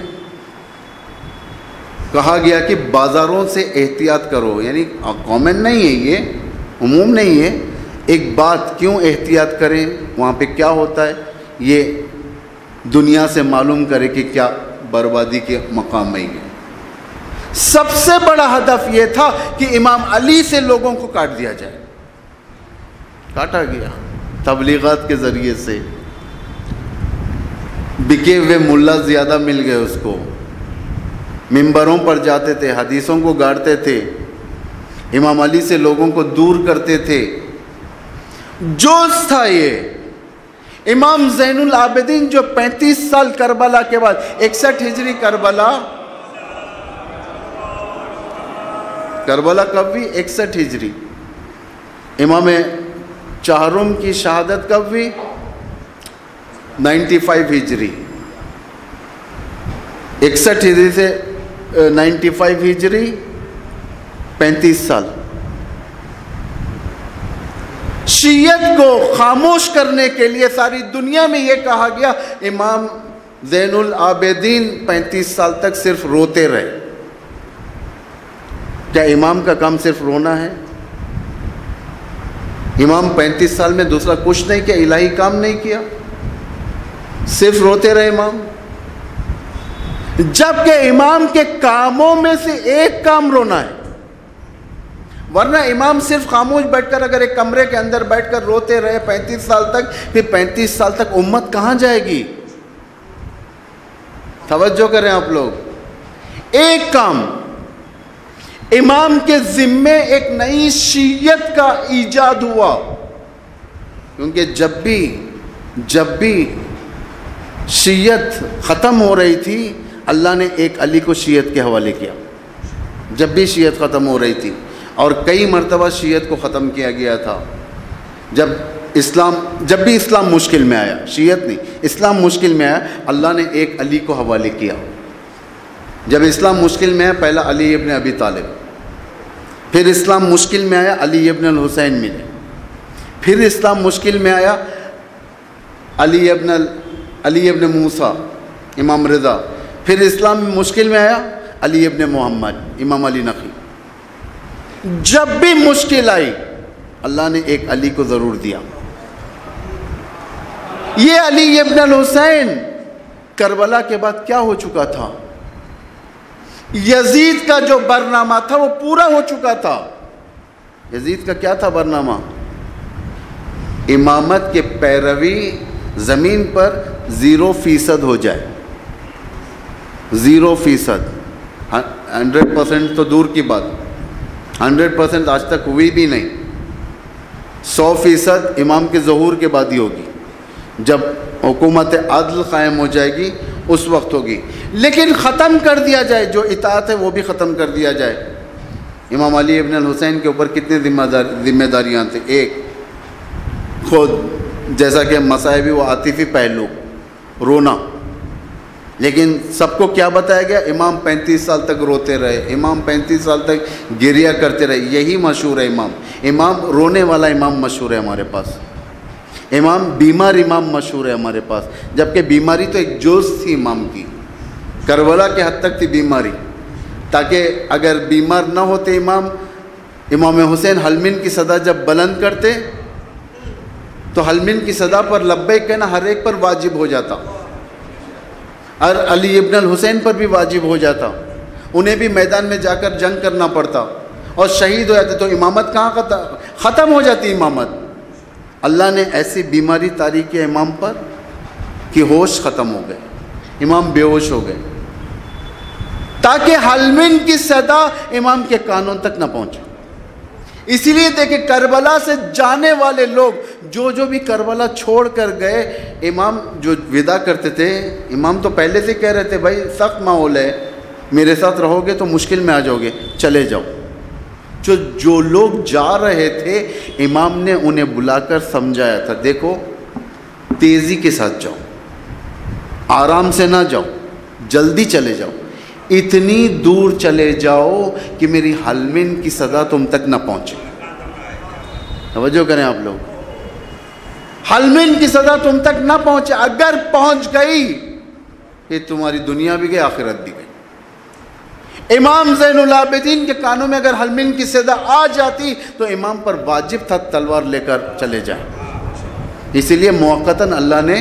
C: کہا گیا کہ بازاروں سے احتیاط کرو. یعنی کامن نہیں ہے، یہ عموم نہیں ہے. ایک بات کیوں احتیاط کریں، وہاں پہ کیا ہوتا ہے، یہ دنیا سے معلوم کرے کہ کیا بربادی کے مقام میں ہے. سب سے بڑا ہدف یہ تھا کہ امام علی سے لوگوں کو کاٹ دیا جائے. کاٹا گیا تبلیغات کے ذریعے سے. بکے ہوئے ملا زیادہ مل گئے اس کو. ممبروں پر جاتے تھے, حدیثوں کو گاڑتے تھے, امام علی سے لوگوں کو دور کرتے تھے. جوش تھا یہ. امام زین العابدین جو 35 سال کربلا کے بعد 61 ہجری کربلا کب ہوئی؟ 61 ہجری. امام چہارم کی شہادت کب ہوئی؟ 95 ہجری. 61 ہجری سے 95 ہجری 35 سال. شیعت کو خاموش کرنے کے لیے ساری دنیا میں یہ کہا گیا امام زین العابدین 35 سال تک صرف روتے رہے. کیا امام کا کام صرف رونا ہے؟ امام 35 سال میں دوسرا کچھ نہیں کیا, الہی کام نہیں کیا, صرف روتے رہے امام. جبکہ امام کے کاموں میں سے ایک کام رونا ہے. ورنہ امام صرف خاموش بیٹھ کر اگر ایک کمرے کے اندر بیٹھ کر روتے رہے 35 سال تک, پھر 35 سال تک امت کہاں جائے گی؟ توجہ کریں آپ لوگ. ایک کام امام کے ذمے ایک نئی شیعت کا ایجاد ہوا. کیونکہ جب بھی شیعت ختم ہو رہی تھی اللہ نے ایک علی کو شیعت کے حوالے کیا. جب بھی شیعت ختم ہو رہی تھی, اور کئی مرتبہ شیعت کو ختم کیا گیا تھا. جب بھی اسلام مشکل میں آیا, شیعت نہیں, اسلام مشکل میں آیا, اللہ نے ایک علی کو حوالے کیا. جب اسلام مشکل میں آیا پہلا علی ابن ابی طالب, پھر اسلام مشکل میں آیا علی ابن الحسین ملے, پھر اسلام مشکل میں آیا علی ابن موسیٰ امام رضا, پھر اسلام مشکل میں آیا علی ابن محمد امام علی نقی. جب بھی مشکل آئی اللہ نے ایک علی کو ضرور دیا. یہ علی ابن الحسین کربلا کے بعد کیا ہو چکا تھا؟ یزید کا جو برنامہ تھا وہ پورا ہو چکا تھا. یزید کا کیا تھا برنامہ؟ امامت کے پیروی زمین پر 0% ہو جائے. 0%. 100% تو دور کی بات, 100% آج تک ہوئی بھی نہیں. 100% امام کے ظہور کے بعد ہی ہوگی. جب حکومت عدل قائم ہو جائے گی اس وقت ہوگی. لیکن ختم کر دیا جائے, جو اطاعت ہے وہ بھی ختم کر دیا جائے. امام علی ابن الحسین کے اوپر کتنے ذمہ داریاں تھیں؟ ایک خود, جیسا کہ مصائب وہ عاطفی پہلو, رونا. لیکن سب کو کیا بتایا گیا؟ امام 35 سال تک روتے رہے, امام 35 سال تک گریہ کرتے رہے. یہی مشہور ہے امام رونے والا امام مشہور ہے ہمارے پاس. امام بیمار امام مشہور ہے ہمارے پاس. جبکہ بیماری تو ایک جوش تھی امام کی, کربلا کے حد تک تھی بیماری. تاکہ اگر بیمار نہ ہوتے امام حسین حلمین کی صدا جب بلند کرتے تو حلمین کی صدا پر لبیک کہنا ہر ایک پر واجب ہو جاتا, اور علی ابن الحسین پر بھی واجب ہو جاتا. انہیں بھی میدان میں جا کر جنگ کرنا پڑتا اور شہید ہو جاتے, تو امامت کہاں ختم ہو جاتی امامت. اللہ نے ایسی بیماری طاری کی امام پر کہ ہوش ختم ہو گئے, امام بے ہوش ہو گئے, تاکہ حلمین کی صدا امام کے کانوں تک نہ پہنچے. اسی لیے دیکھیں کربلا سے جانے والے لوگ جو بھی کربلا چھوڑ کر گئے, امام جو ودا کرتے تھے, امام تو پہلے سے کہہ رہے تھے بھائی سخت ماحول ہے, میرے ساتھ رہو گے تو مشکل میں آ جاؤ گے, چلے جاؤ. جو لوگ جا رہے تھے امام نے انہیں بلا کر سمجھایا تھا, دیکھو تیزی کے ساتھ جاؤ, آرام سے نہ جاؤ, جلدی چلے جاؤ, اتنی دور چلے جاؤ کہ میری حلمین کی صدا تم تک نہ پہنچے. توجہ کریں آپ لوگ, حلمین کی صدا تم تک نہ پہنچے. اگر پہنچ گئی کہ تمہاری دنیا بھی گئی آخرت بھی گئی. امام زین العابدین کے کانوں میں اگر حلمین کی صدا آ جاتی تو امام پر واجب تھا تلوار لے کر چلے جائیں. اسی لیے موقتاً اللہ نے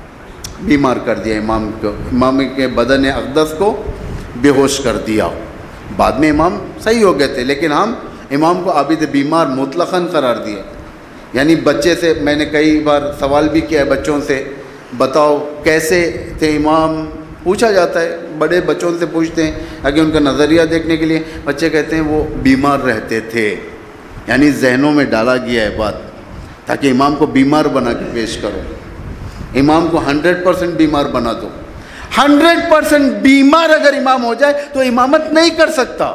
C: بیمار کر دیا امام کو, امام کے بدن اقدس کو بے ہوش کر دیا. بعد میں امام صحیح ہو گئے تھے، لیکن ہم امام کو عابد بیمار مطلقاً قرار دیے. یعنی بچے سے میں نے کئی بار سوال بھی کیا ہے بچوں سے، بتاؤ کیسے تھے امام، پوچھا جاتا ہے، بڑے بچوں سے پوچھتے ہیں اگر ان کا نظریہ دیکھنے کے لیے. بچے کہتے ہیں وہ بیمار رہتے تھے. یعنی ذہنوں میں ڈالا گیا ہے بات، تاکہ امام کو بیمار بنا کے پیش کرو. امام کو 100% بیمار بنا دو. 100% بیمار اگر امام ہو جائے تو امامت نہیں کر سکتا.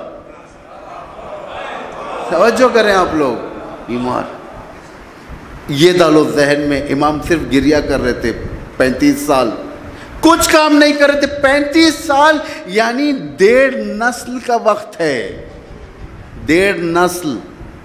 C: توجہ کریں آپ لوگ، بیمار یہ ڈالو ذہن میں. امام صرف گریا کر رہے تھے 35 سال، کچھ کام نہیں کر رہے تھے 35 سال. یعنی 1.5 نسل کا وقت ہے، 1.5 نسل.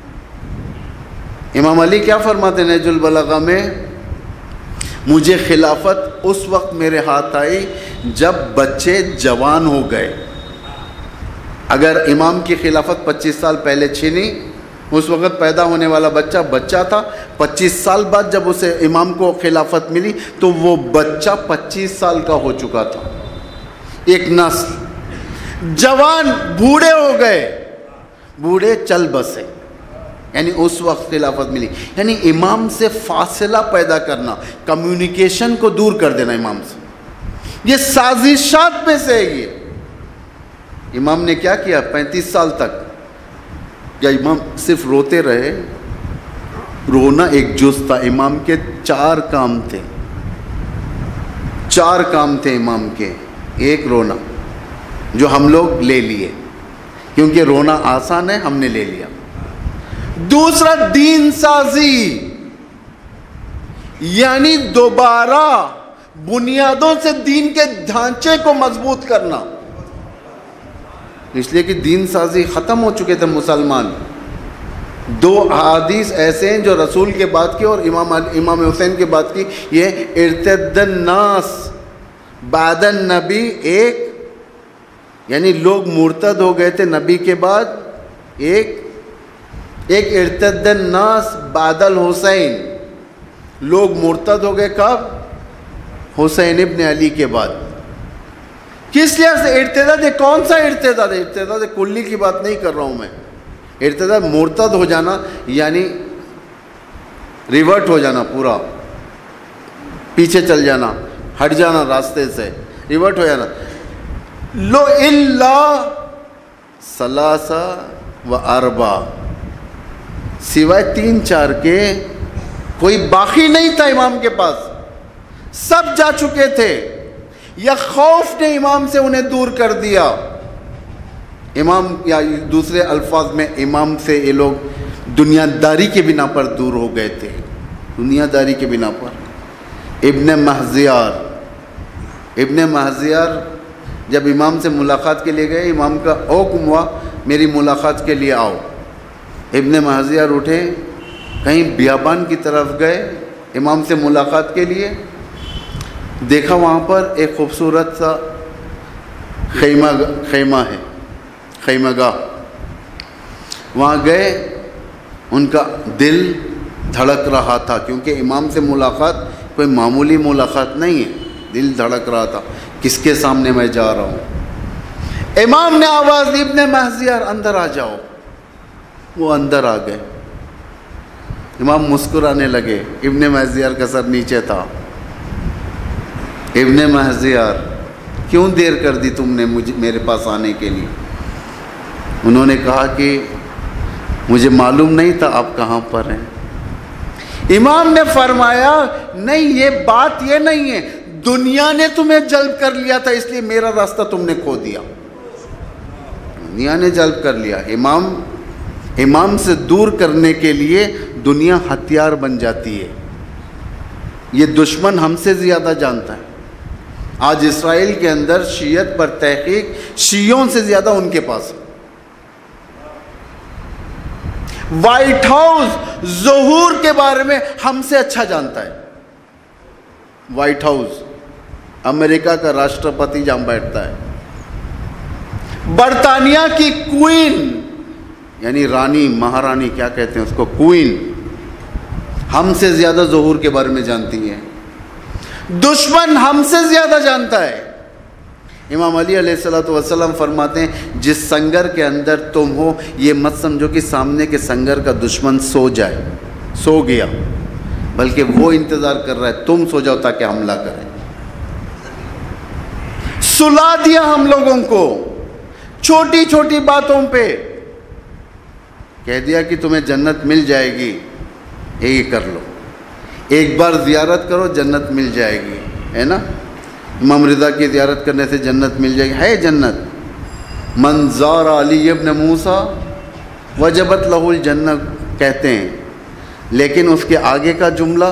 C: امام علی کیا فرماتے ہیں نہج البلاغہ میں؟ مجھے خلافت اس وقت میرے ہاتھ آئی جب بچے جوان ہو گئے. اگر امام کی خلافت 25 سال پہلے چھینی، اس وقت پیدا ہونے والا بچہ تھا. 25 سال بعد جب اسے امام کو خلافت ملی تو وہ بچہ 25 سال کا ہو چکا تھا. ایک نسل جوان بوڑھے ہو گئے، بوڑھے چل بسے. یعنی اس وقت خلافت ملی. یعنی امام سے فاصلہ پیدا کرنا، کمیونیکیشن کو دور کر دینا امام سے، یہ سازشات میں سے ہے. یہ امام نے کیا کیا 35 سال تک؟ یا امام صرف روتے رہے؟ رونا ایک جز تھا. امام کے 4 کام تھے، 4 کام تھے امام کے. ایک رونا، جو ہم لوگ لے لیے کیونکہ رونا آسان ہے، ہم نے لے لیا. دوسرا دین سازی، یعنی دوبارہ بنیادوں سے دین کے ڈھانچے کو مضبوط کرنا. اس لیے کہ دین سازی ختم ہو چکے تھے مسلمان. 2 احادیث ایسے ہیں جو رسول کے بات کی اور امام حسین کے بات کی. یہ ارتد الناس بعد النبی، ایک یعنی لوگ مرتد ہو گئے تھے نبی کے بعد. ایک ارتد الناس بعد الحسین، لوگ مرتد ہو گئے کب؟ حسین ابن علی کے بعد. کس لحاظ سے ارتداد ہے؟ کون سا ارتداد ہے؟ ارتداد کلی کی بات نہیں کر رہا ہوں میں. ارتداد مرتد ہو جانا یعنی ریورٹ ہو جانا، پورا پیچھے چل جانا، ہٹ جانا راستے سے، ریورٹ ہو جانا. لو الا ثلاثہ و اربع، سوائے 3-4 کے کوئی باقی نہیں تھا امام کے پاس. سب جا چکے تھے، یا خوف نے امام سے انہیں دور کر دیا. امام، یا دوسرے الفاظ میں امام سے یہ لوگ دنیا داری کے بنا پر دور ہو گئے تھے. دنیا داری کے بنا پر. ابن مہزیار جب امام سے ملاقات کے لیے گئے، امام کا حکم ہوا میری ملاقات کے لیے آؤ. ابن مہزیار اٹھے، کہیں بیابان کی طرف گئے امام سے ملاقات کے لیے. دیکھا وہاں پر ایک خوبصورت سا خیمہ ہے، خیمہ گاہ. وہاں گئے، ان کا دل دھڑک رہا تھا کیونکہ امام سے ملاقات کوئی معمولی ملاقات نہیں ہے. دل دھڑک رہا تھا، کس کے سامنے میں جا رہا ہوں. امام نے آواز دی ابن مہزیار اندر آ جاؤ. وہ اندر آ گئے. امام مسکرانے لگے. ابن مہزیار کا سر نیچے تھا. ابن مہزیار کیوں دیر کر دی تم نے میرے پاس آنے کے لیے؟ انہوں نے کہا کہ مجھے معلوم نہیں تھا آپ کہاں پر ہیں. امام نے فرمایا نہیں، یہ بات یہ نہیں ہے، دنیا نے تمہیں جلب کر لیا تھا، اس لیے میرا راستہ تم نے کھو دیا. دنیا نے جلب کر لیا. امام سے دور کرنے کے لیے دنیا ہتھیار بن جاتی ہے. یہ دشمن ہم سے زیادہ جانتا ہے. آج اسرائیل کے اندر شیعت پر تحقیق شیعوں سے زیادہ ان کے پاس ہے. وائٹ ہاؤس ظہور کے بارے میں ہم سے اچھا جانتا ہے. وائٹ ہاؤس، امریکہ کا راشٹرپتی جہاں بیٹھتا ہے، برطانیہ کی کوئین یعنی رانی، مہارانی کیا کہتے ہیں اس کو، کوئین، ہم سے زیادہ ظہور کے بارے میں جانتی ہے. دشمن ہم سے زیادہ جانتا ہے. امام علی علیہ الصلوۃ والسلام فرماتے ہیں جس سنگر کے اندر تم ہو یہ مت سمجھو کہ سامنے کے سنگر کا دشمن سو جائے، سو گیا، بلکہ وہ انتظار کر رہا ہے تم سو جاؤ تاکہ حملہ کریں۔ سلا دیا ہم لوگوں کو چھوٹی چھوٹی باتوں پہ، کہہ دیا کہ تمہیں جنت مل جائے گی، یہ کر لو، ایک بار زیارت کرو جنت مل جائے گی، ہے نا؟ امام رضا کی زیارت کرنے سے جنت مل جائے گی، ہے جنت۔ من زار علی ابن موسیٰ وجبت لہ الجنہ کہتے ہیں، لیکن اس کے آگے کا جملہ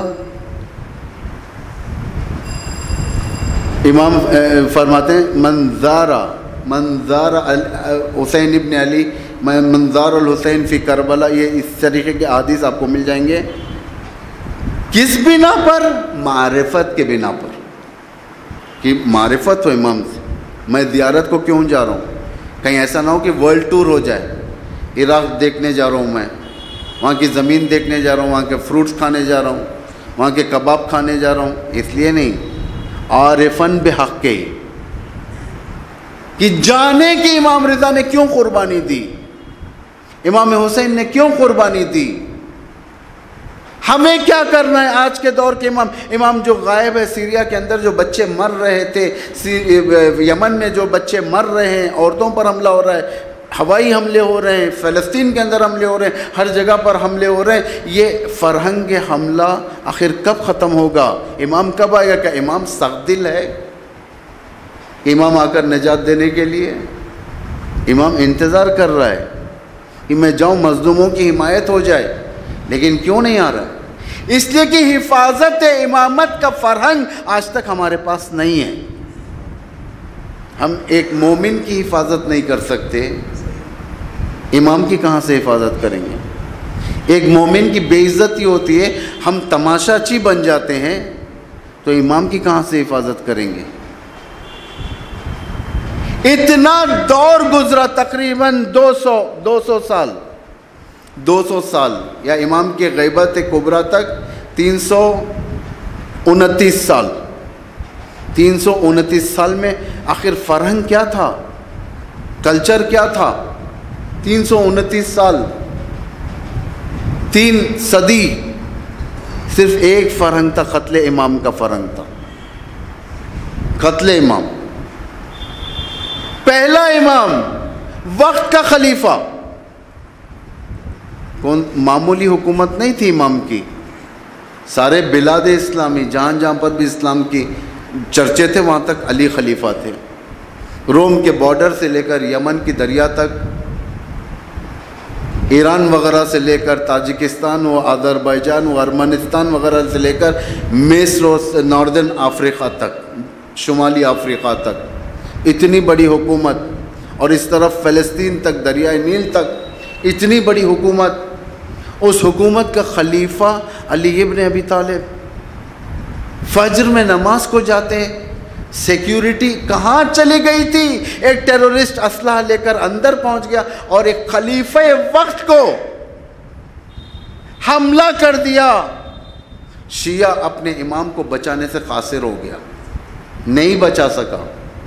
C: امام فرماتے ہیں من زار حسین ابن علی، من زار الحسین فی کربلا، یہ اس طریقے کے حدیث آپ کو مل جائیں گے۔ کس بنا پر؟ معرفت کے بنا پر، کہ معرفت ہو امام سے، میں زیارت کو کیوں جا رہا ہوں؟ کہیں ایسا نہ ہو کہ ورلڈ ٹور ہو جائے، عراق دیکھنے جا رہا ہوں میں، وہاں کی زمین دیکھنے جا رہا ہوں، وہاں کے فروٹس کھانے جا رہا ہوں، وہاں کے کباب کھانے جا رہا ہوں، اس لیے نہیں، عارفاً بحق کے، کہ جانے کہ امام رضا نے کیوں قربانی دی، امام حسین نے کیوں قربانی دی، ہمیں کیا کرنا ہے آج کے دور کے امام جو غائب ہے، سیریا کے اندر جو بچے مر رہے تھے، یمن میں جو بچے مر رہے ہیں، عورتوں پر حملہ ہو رہا ہے، ہوائی حملے ہو رہے ہیں، فلسطین کے اندر حملے ہو رہے ہیں، ہر جگہ پر حملے ہو رہے ہیں، یہ فرہنگ حملہ آخر کب ختم ہوگا؟ امام کب آئے گا؟ کہ امام سخت دل ہے؟ امام آ کر نجات دینے کے لیے امام انتظار کر رہا ہے کہ میں جاؤں مظلوموں کی حمایت ہو جائے، لیکن کیوں نہیں آ رہا؟ اس لیے کہ حفاظت امامت کا فرہنگ آج تک ہمارے پاس نہیں ہے۔ ہم ایک مومن کی حفاظت نہیں کر سکتے، امام کی کہاں سے حفاظت کریں گے؟ ایک مومن کی بے عزتی ہوتی ہے، ہم تماشاچی بن جاتے ہیں، تو امام کی کہاں سے حفاظت کریں گے؟ اتنا دور گزرا، تقریباً 200 سال، یا امام کی غیبت کبریٰ تک 329 سال، 329 سال میں آخر فرہنگ کیا تھا، کلچر کیا تھا؟ 329 سال، 3 صدی، صرف ایک فرہنگ تھا، قتل امام کا فرہنگ تھا، قتل امام، پہلا امام، وقت کا خلیفہ، کون؟ معمولی حکومت نہیں تھی امام کی، سارے بلاد اسلامی جہاں جہاں پر بھی اسلام کی چرچے تھے وہاں تک علی خلیفہ تھے، روم کے بارڈر سے لے کر یمن کی دریا تک، ایران وغیرہ سے لے کر تاجکستان و آذربائیجان و ارمنستان وغیرہ سے لے کر مصر و ناردرن افریقہ تک، شمالی افریقہ تک، اتنی بڑی حکومت، اور اس طرف فلسطین تک، دریائے نیل تک، اتنی بڑی حکومت، اس حکومت کا خلیفہ علی ابن ابی طالب، فجر میں نماز کو جاتے ہیں، سیکیورٹی کہاں چلی گئی تھی؟ ایک ٹیرورسٹ اسلحہ لے کر اندر پہنچ گیا اور ایک خلیفہ وقت کو حملہ کر دیا، شیعہ اپنے امام کو بچانے سے قاصر ہو گیا، نہیں بچا سکا،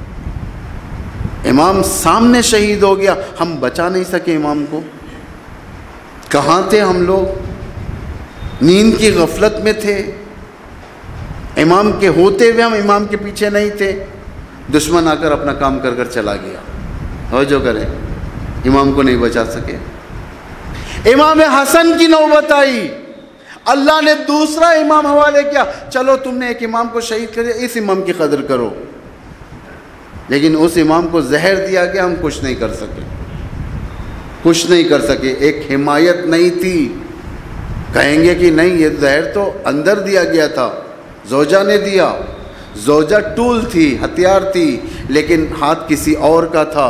C: امام سامنے شہید ہو گیا، ہم بچا نہیں سکے امام کو۔ کہاں تھے ہم لوگ؟ نیند کی غفلت میں تھے، امام کے ہوتے ہوئے ہم امام کے پیچھے نہیں تھے، دشمن آ کر اپنا کام کر کر چلا گیا، اور جو کرے امام کو نہیں بچا سکے۔ امام حسن کی نوبت آئی، اللہ نے دوسرا امام حوالے کیا، چلو تم نے ایک امام کو شہید کر دیا، اس امام کی قدر کرو، لیکن اس امام کو زہر دیا گیا، ہم کچھ نہیں کر سکے، کچھ نہیں کر سکے، ایک حمایت نہیں تھی۔ کہیں گے کہ نہیں یہ زہر تو اندر دیا گیا تھا، زوجہ نے دیا، زوجہ ٹول تھی، ہتھیار تھی، لیکن ہاتھ کسی اور کا تھا۔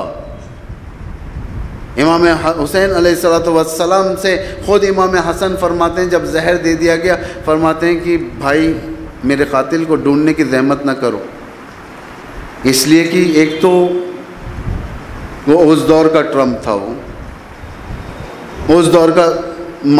C: امام حسین علیہ السلام سے خود امام حسن فرماتے ہیں، جب زہر دے دیا گیا، فرماتے ہیں کہ بھائی میرے قاتل کو ڈھونڈنے کی زحمت نہ کرو، اس لیے کہ ایک تو وہ اس دور کا ٹرمپ تھا، وہ اس دور کا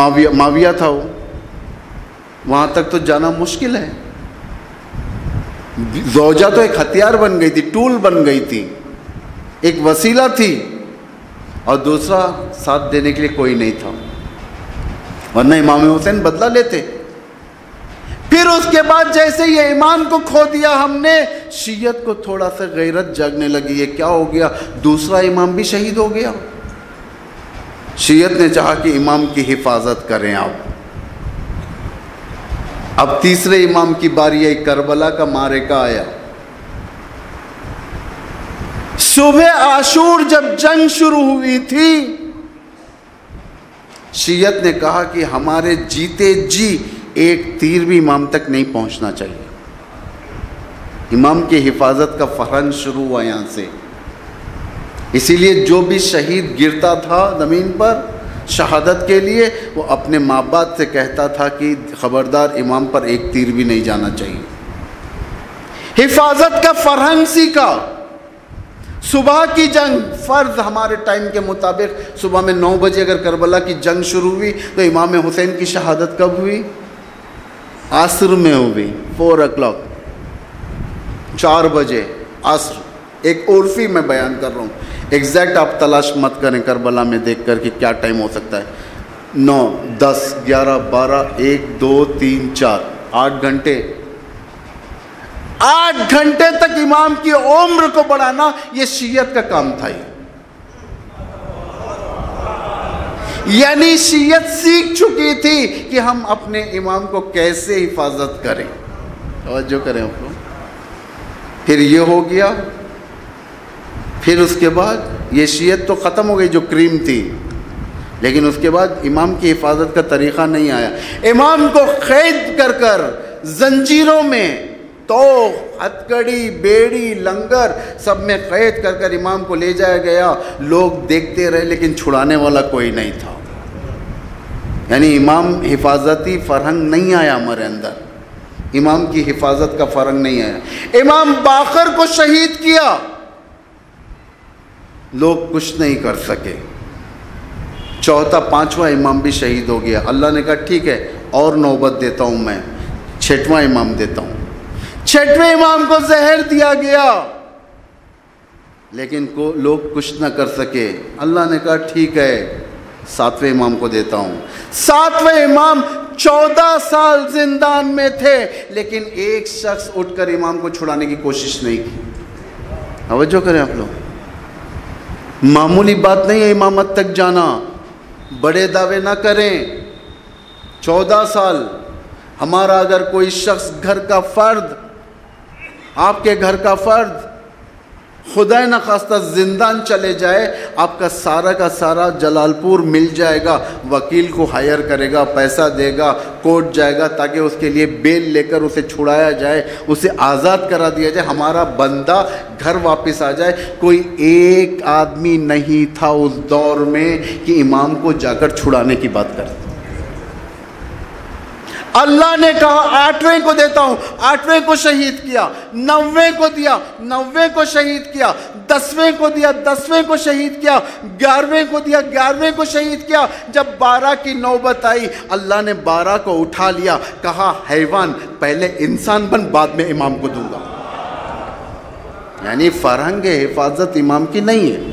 C: معاویہ تھا، وہ وہاں تک تو جانا مشکل ہے، زوجہ تو ایک ہتھیار بن گئی تھی، ٹول بن گئی تھی، ایک وسیلہ تھی، اور دوسرا ساتھ دینے کے لیے کوئی نہیں تھا، ورنہ امام حسین بدلہ لیتے۔ پھر اس کے بعد جیسے یہ ایمان کو کھو دیا ہم نے، شیعت کو تھوڑا سا غیرت جاگنے لگی، یہ کیا ہو گیا، دوسرا امام بھی شہید ہو گیا۔ شیعت نے چاہا کہ امام کی حفاظت کریں آپ۔ اب تیسرے امام کی باری آئی، کربلا کا معرکہ آیا۔ صبح عاشور جب جنگ شروع ہوئی تھی، شیعت نے کہا کہ ہمارے جیتے جی ایک تیر بھی امام تک نہیں پہنچنا چاہیے۔ امام کی حفاظت کا فرہنگ شروع ہوا یہاں سے۔ اسی لیے جو بھی شہید گرتا تھا زمین پر شہادت کے لیے، وہ اپنے ماں باپ سے کہتا تھا کہ خبردار امام پر ایک تیر بھی نہیں جانا چاہیے۔ حفاظت کا فرہنگ سیکھا۔ صبح کی جنگ فرض ہمارے ٹائم کے مطابق صبح میں 9 بجے اگر کربلا کی جنگ شروع ہوئی تو امام حسین کی شہادت کب ہوئی؟ عصر میں ہوئی، 4 o'clock، 4 بجے عصر۔ ایک عرفی میں بیان کر رہا ہوں، ایگزیکٹ آپ تلاش مت کریں کربلا میں دیکھ کر کہ کیا ٹائم ہو سکتا ہے۔ 9، 10، 11، 12، 1، 2، 3، 4، 8 گھنٹے۔ 8 گھنٹے تک امام کی عمر کو بڑھانا یہ شیعت کا کام تھا۔ یعنی شیعت سیکھ چکی تھی کہ ہم اپنے امام کو کیسے حفاظت کریں۔ توجہ کریں آپ لوگ۔ پھر یہ ہو گیا، پھر اس کے بعد یہ شیعت تو ختم ہو گئی جو کریم تھی، لیکن اس کے بعد امام کی حفاظت کا طریقہ نہیں آیا۔ امام کو قید کر کر زنجیروں میں، توق، ہتھکڑی، بیڑی، لنگر سب میں قید کر کر امام کو لے جایا گیا۔ لوگ دیکھتے رہے لیکن چھڑانے والا کوئی نہیں تھا۔ یعنی امام حفاظتی فرہنگ نہیں آیا ہمارے اندر، امام کی حفاظت کا فرہنگ نہیں آیا۔ امام باقر کو شہید کیا، لوگ کچھ نہیں کر سکے۔ چوتھا، 5واں امام بھی شہید ہو گیا۔ اللہ نے کہا ٹھیک ہے اور نوبت دیتا ہوں میں، 6واں امام دیتا ہوں۔ 6ویں امام کو زہر دیا گیا، لیکن لوگ کچھ نہ کر سکے۔ اللہ نے کہا ٹھیک ہے 7ویں امام کو دیتا ہوں۔ 7ویں امام 14 سال زندان میں تھے، لیکن ایک شخص اٹھ کر امام کو چھڑانے کی کوشش نہیں کی۔ توجہ کریں آپ لوگ، معمولی بات نہیں ہے امامت تک جانا، بڑے دعوے نہ کریں۔ 14 سال ہمارا اگر کوئی شخص گھر کا فرد، آپ کے گھر کا فرد خدا نخواستہ زندان چلے جائے، آپ کا سارا جلال پور مل جائے گا، وکیل کو ہائر کرے گا، پیسہ دے گا، کورٹ جائے گا تاکہ اس کے لیے بیل لے کر اسے چھڑایا جائے، اسے آزاد کرا دیا جائے، ہمارا بندہ گھر واپس آ جائے۔ کوئی ایک آدمی نہیں تھا اس دور میں کہ امام کو جا کر چھڑانے کی بات کرتا۔ اللہ نے کہا 8ویں کو دیتا ہوں، 8ویں کو شہید کیا، 9ویں کو دیا، 9ویں کو شہید کیا، 10ویں کو دیا، 10ویں کو شہید کیا، 11ویں کو دیا، 11ویں کو شہید کیا۔ جب 12 کی نوبت آئی، اللہ نے 12 کو اٹھا لیا، کہا حیوان پہلے انسان بن، بعد میں امام کو دوں گا۔ یعنی فرہنگ حفاظت امام کی نہیں ہے۔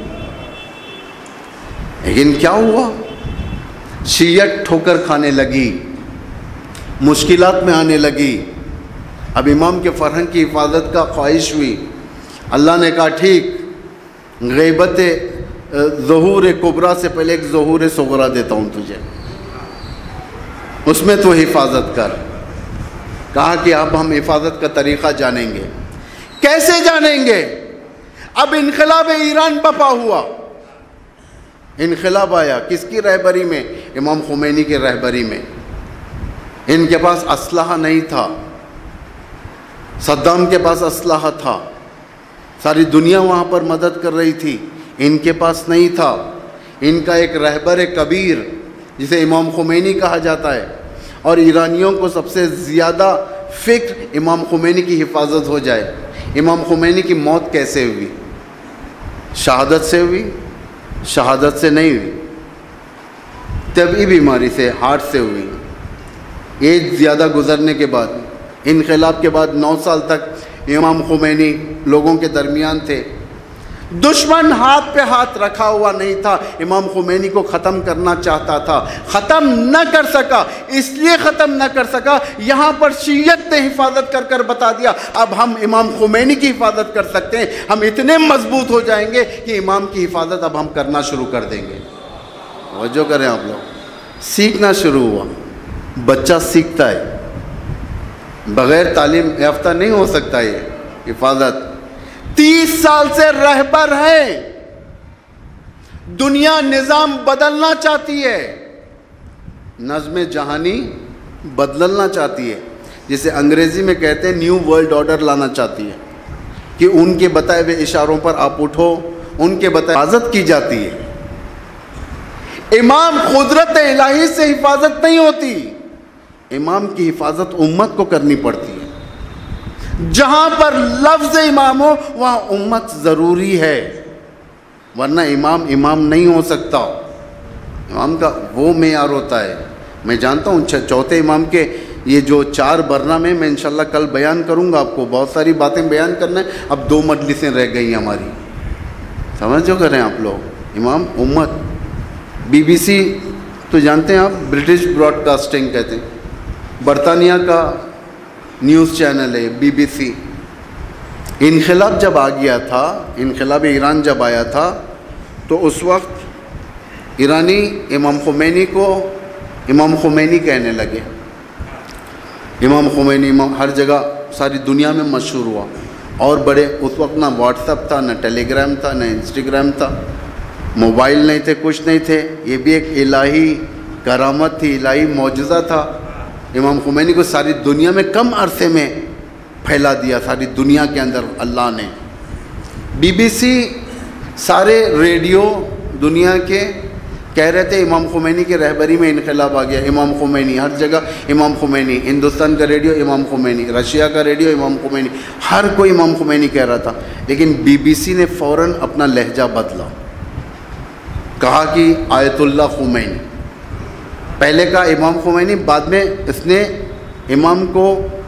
C: لیکن کیا ہوا؟ شیعت ٹھوکر کھانے لگی، مشکلات میں آنے لگی۔ اب امام کے فرہنگ کی حفاظت کا خواہش ہوئی۔ اللہ نے کہا ٹھیک، غیبت ظہور کبریٰ سے پہلے ایک ظہور صغریٰ دیتا ہوں تجھے، اس میں تو حفاظت کر۔ کہا کہ اب ہم حفاظت کا طریقہ جانیں گے۔ کیسے جانیں گے؟ اب انقلاب ایران بپا ہوا، انقلاب آیا، کس کی رہبری میں؟ امام خمینی کی رہبری میں۔ ان کے پاس اسلحہ نہیں تھا، صدام کے پاس اسلحہ تھا، ساری دنیا وہاں پر مدد کر رہی تھی، ان کے پاس نہیں تھا۔ ان کا ایک رہبر کبیر جسے امام خمینی کہا جاتا ہے، اور ایرانیوں کو سب سے زیادہ فکر امام خمینی کی حفاظت ہو جائے۔ امام خمینی کی موت کیسے ہوئی؟ شہادت سے ہوئی؟ شہادت سے نہیں ہوئی، طبعی بیماری سے، ہارٹ سے ہوئی۔ ایج زیادہ گزرنے کے بعد، انقلاب کے بعد 9 سال تک امام خمینی لوگوں کے درمیان تھے. دشمن ہاتھ پہ ہاتھ رکھا ہوا نہیں تھا. امام خمینی کو ختم کرنا چاہتا تھا, ختم نہ کر سکا. اس لیے ختم نہ کر سکا, یہاں پر شیعت نے حفاظت کر کر بتا دیا اب ہم امام خمینی کی حفاظت کر سکتے ہیں. ہم اتنے مضبوط ہو جائیں گے کہ امام کی حفاظت اب ہم کرنا شروع کر دیں گے. توجہ کریں آپ لوگ, سیکھنا شروع ہوا. بچہ سیکھتا ہے, بغیر تعلیم یافتہ نہیں ہو سکتا. یہ حفاظت 30 سال سے رہبر ہیں. دنیا نظام بدلنا چاہتی ہے, نظم جہانی بدلنا چاہتی ہے, جسے انگریزی میں کہتے ہیں نیو ورلڈ آرڈر لانا چاہتی ہے کہ ان کے بتائے ہوئے اشاروں پر آپ اٹھو, ان کے بتائے حفاظت کی جاتی ہے. امام قدرت الہی سے حفاظت نہیں ہوتی, امام کی حفاظت امت کو کرنی پڑتی ہے. جہاں پر لفظ امام ہو وہاں امت ضروری ہے, ورنہ امام نہیں ہو سکتا. امام کا وہ معیار ہوتا ہے. میں جانتا ہوں چوتھے امام کے یہ جو 4 برنامے میں انشاءاللہ کل بیان کروں گا, آپ کو بہت ساری باتیں بیان کرنا ہے. اب 2 مجلسیں رہ گئی ہماری, سمجھو کریں آپ لوگ. امام امت. BBC تو جانتے ہیں آپ, برٹش براڈ کاسٹنگ کہتے ہیں, برطانیہ کا نیوز چینل ہے BBC. انقلاب جب آ گیا تھا, انقلاب ایران جب آیا تھا, تو اس وقت ایرانی امام خمینی کو امام خمینی کہنے لگے. امام خمینی ہر جگہ ساری دنیا میں مشہور ہوا. اور بڑے اس وقت نہ واٹس ایپ تھا, نہ ٹیلی گرام تھا, نہ انسٹاگرام تھا, موبائل نہیں تھے, کچھ نہیں تھے. یہ بھی ایک الہی کرامت تھی, الہی معجزہ تھا. امام خمینی کو ساری دنیا میں کم عرصے میں پھیلا دیا, ساری دنیا کے اندر اللہ نے. BBC سارے ریڈیو دنیا کے کہہ رہے تھے امام خمینی کی رہبری میں انقلاب آ گیا. امام خمینی ہر جگہ, امام خمینی. ہندوستان کا ریڈیو امام خمینی, رشیا کا ریڈیو امام خمینی, ہر کوئی امام خمینی کہہ رہا تھا. لیکن BBC نے فوراً اپنا لہجہ بدلا, کہا کہ آیت اللہ خمینی. پہلے کا امام خمینی, بعد میں اس نے امام کو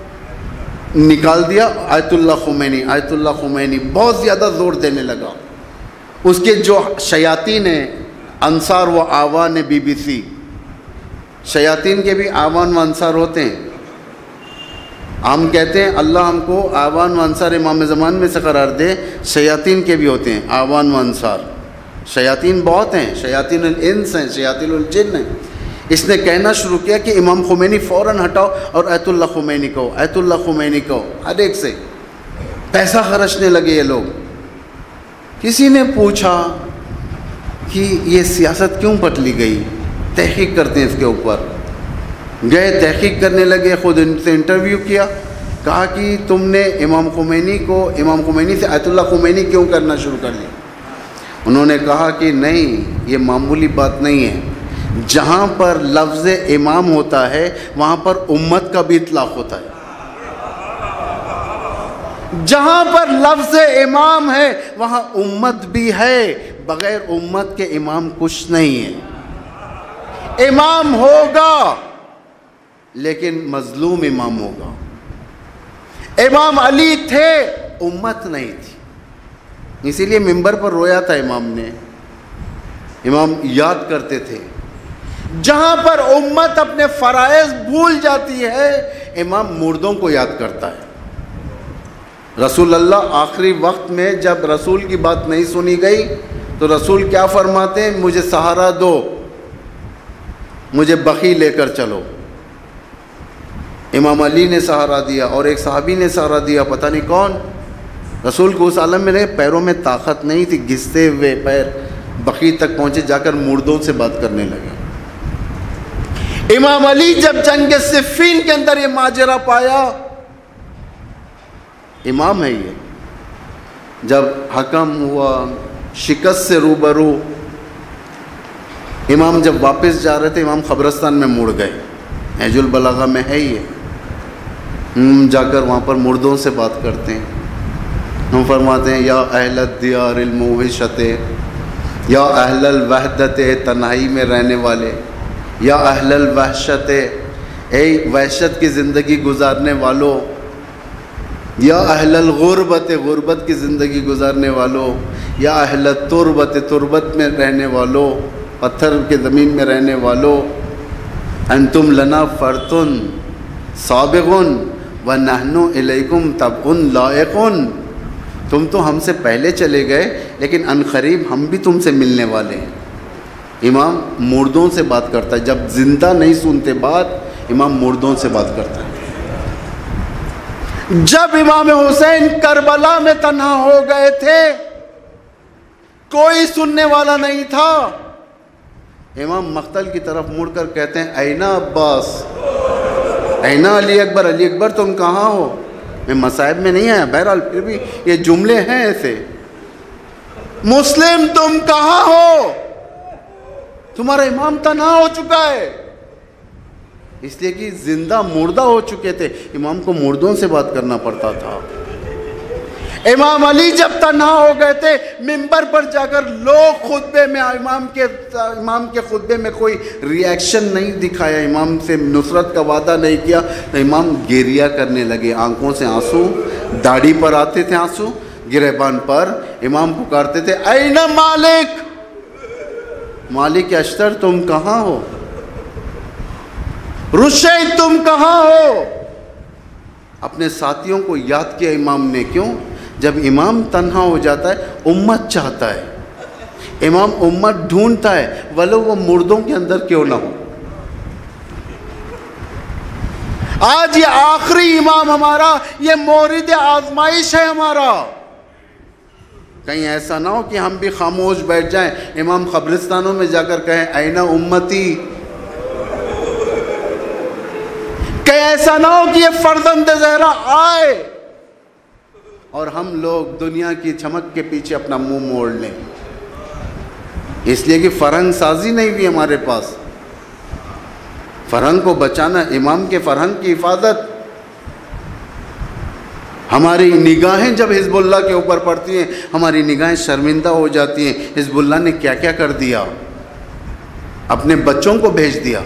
C: نکال دیا آیت اللہ خمینی, آیت اللہ خمینی. بہت زیادہ زور دینے لگا. اس کے جو شیاطین ہیں, انصار و آوان BBC, شیاطین کے بھی آوان و انصار ہوتے ہیں. ہم کہتے ہیں اللہ ہم کو آوان و انصار امام زمان میں سے قرار دے, شیاطین کے بھی ہوتے ہیں آوان و انصار. شیاطین بہت ہیں, شیاطین الانس ہیں, شیاطین الجن ہیں. اس نے کہنا شروع کیا کہ امام خمینی فوراً ہٹاؤ اور آیت اللہ خمینی کہو, آیت اللہ خمینی کہو. ہر ایک سے پیسہ خرچنے لگے یہ لوگ. کسی نے پوچھا کہ یہ سیاست کیوں پٹلی گئی, تحقیق کرتے ہیں اس کے اوپر. گئے تحقیق کرنے لگے, خود ان سے انٹرویو کیا, کہا کہ تم نے امام خمینی سے آیت اللہ خمینی کیوں کرنا شروع کر لیا. انہوں نے کہا کہ نہیں, یہ معمولی بات نہیں ہے. جہاں پر لفظ امام ہوتا ہے وہاں پر امت کا بھی اطلاق ہوتا ہے. جہاں پر لفظ امام ہے وہاں امت بھی ہے. بغیر امت کے امام کچھ نہیں ہے. امام ہوگا لیکن مظلوم امام ہوگا. امام علی تھے, امت نہیں تھی, اسی لیے منبر پر رویا تھا امام نے. امام یاد کرتے تھے. جہاں پر امت اپنے فرائض بھول جاتی ہے, امام مردوں کو یاد کرتا ہے. رسول اللہ آخری وقت میں جب رسول کی بات نہیں سنی گئی تو رسول کیا فرماتے ہیں, مجھے سہارا دو, مجھے بقی لے کر چلو. امام علی نے سہارا دیا اور ایک صحابی نے سہارا دیا, پتہ نہیں کون. رسول کو اس عالم میں رہے, پیروں میں طاقت نہیں تھی, گھستے ہوئے پیر بقی تک پہنچے, جا کر مردوں سے بات کرنے لگے. امام علی جب جنگ صفین کے اندر یہ ماجرا پایا, امام ہے یہ, جب حکم ہوا, شکست سے روبرو, امام جب واپس جا رہے تھے, امام قبرستان میں مڑ گئے. نہج البلاغہ میں ہے یہ, جا کر وہاں پر مردوں سے بات کرتے ہیں. ہم فرماتے ہیں یا اہل الدیار الموحشت, یا اہل الوحدت, تنہائی میں رہنے والے, یا اہل الوحشت, اے وحشت کی زندگی گزارنے والوں, یا اہل الغربت، غربت کی زندگی گزارنے والوں، یا اہل التربت، تربت میں رہنے والوں، پتھر کے زمین میں رہنے والوں، انتم لنا فرتن سابقن ونحن الیکم طبعن لائقن، تم تو ہم سے پہلے چلے گئے لیکن عنقریب ہم بھی تم سے ملنے والے ہیں۔ امام مردوں سے بات کرتا ہے، جب زندہ نہیں سنتے بات، امام مردوں سے بات کرتا ہے۔ جب امام حسین کربلا میں تنہا ہو گئے تھے، کوئی سننے والا نہیں تھا، امام مقتل کی طرف مڑ کر کہتے ہیں اینا عباس، اینا علی اکبر، علی اکبر تم کہاں ہو؟ میں مصائب میں نہیں آیا، بہرحال پھر بھی یہ جملے ہیں ایسے، مسلم تم کہاں ہو؟ تمہارا امام تنہا ہو چکا ہے، اس لیے کہ زندہ مردہ ہو چکے تھے، امام کو مردوں سے بات کرنا پڑتا تھا۔ امام علی جب تنہا ہو گئے تھے، منبر پر جا کر لوگ خطبے میں امام کے خطبے میں کوئی ری ایکشن نہیں دکھایا، امام سے نصرت کا وعدہ نہیں کیا، تو امام گریہ کرنے لگے، آنکھوں سے آنسو، داڑھی پر آتے تھے آنسو، گریبان پر، امام پکارتے تھے این مالک، مالک اشتر تم کہاں ہو؟ رشید تم کہاں ہو؟ اپنے ساتھیوں کو یاد کیا امام نے، کیوں؟ جب امام تنہا ہو جاتا ہے امت چاہتا ہے، امام امت ڈھونڈتا ہے، ولو وہ مردوں کے اندر کیوں نہ ہو۔ آج یہ آخری امام ہمارا، یہ مورد آزمائش ہے ہمارا، کہیں ایسا نہ ہو کہ ہم بھی خاموش بیٹھ جائیں، امام قبرستانوں میں جا کر کہیں اینا امتی، کہیں ایسا نہ ہو کہ یہ فرزند زہرا آئے اور ہم لوگ دنیا کی چمک کے پیچھے اپنا منہ موڑ لیں، اس لیے کہ فرہنگ سازی نہیں ہوئی ہمارے پاس، فرہنگ کو بچانا، امام کے فرہنگ کی حفاظت۔ ہماری نگاہیں جب حزب اللہ کے اوپر پڑتی ہیں، ہماری نگاہیں شرمندہ ہو جاتی ہیں، حزب اللہ نے کیا کیا کر دیا، اپنے بچوں کو بھیج دیا۔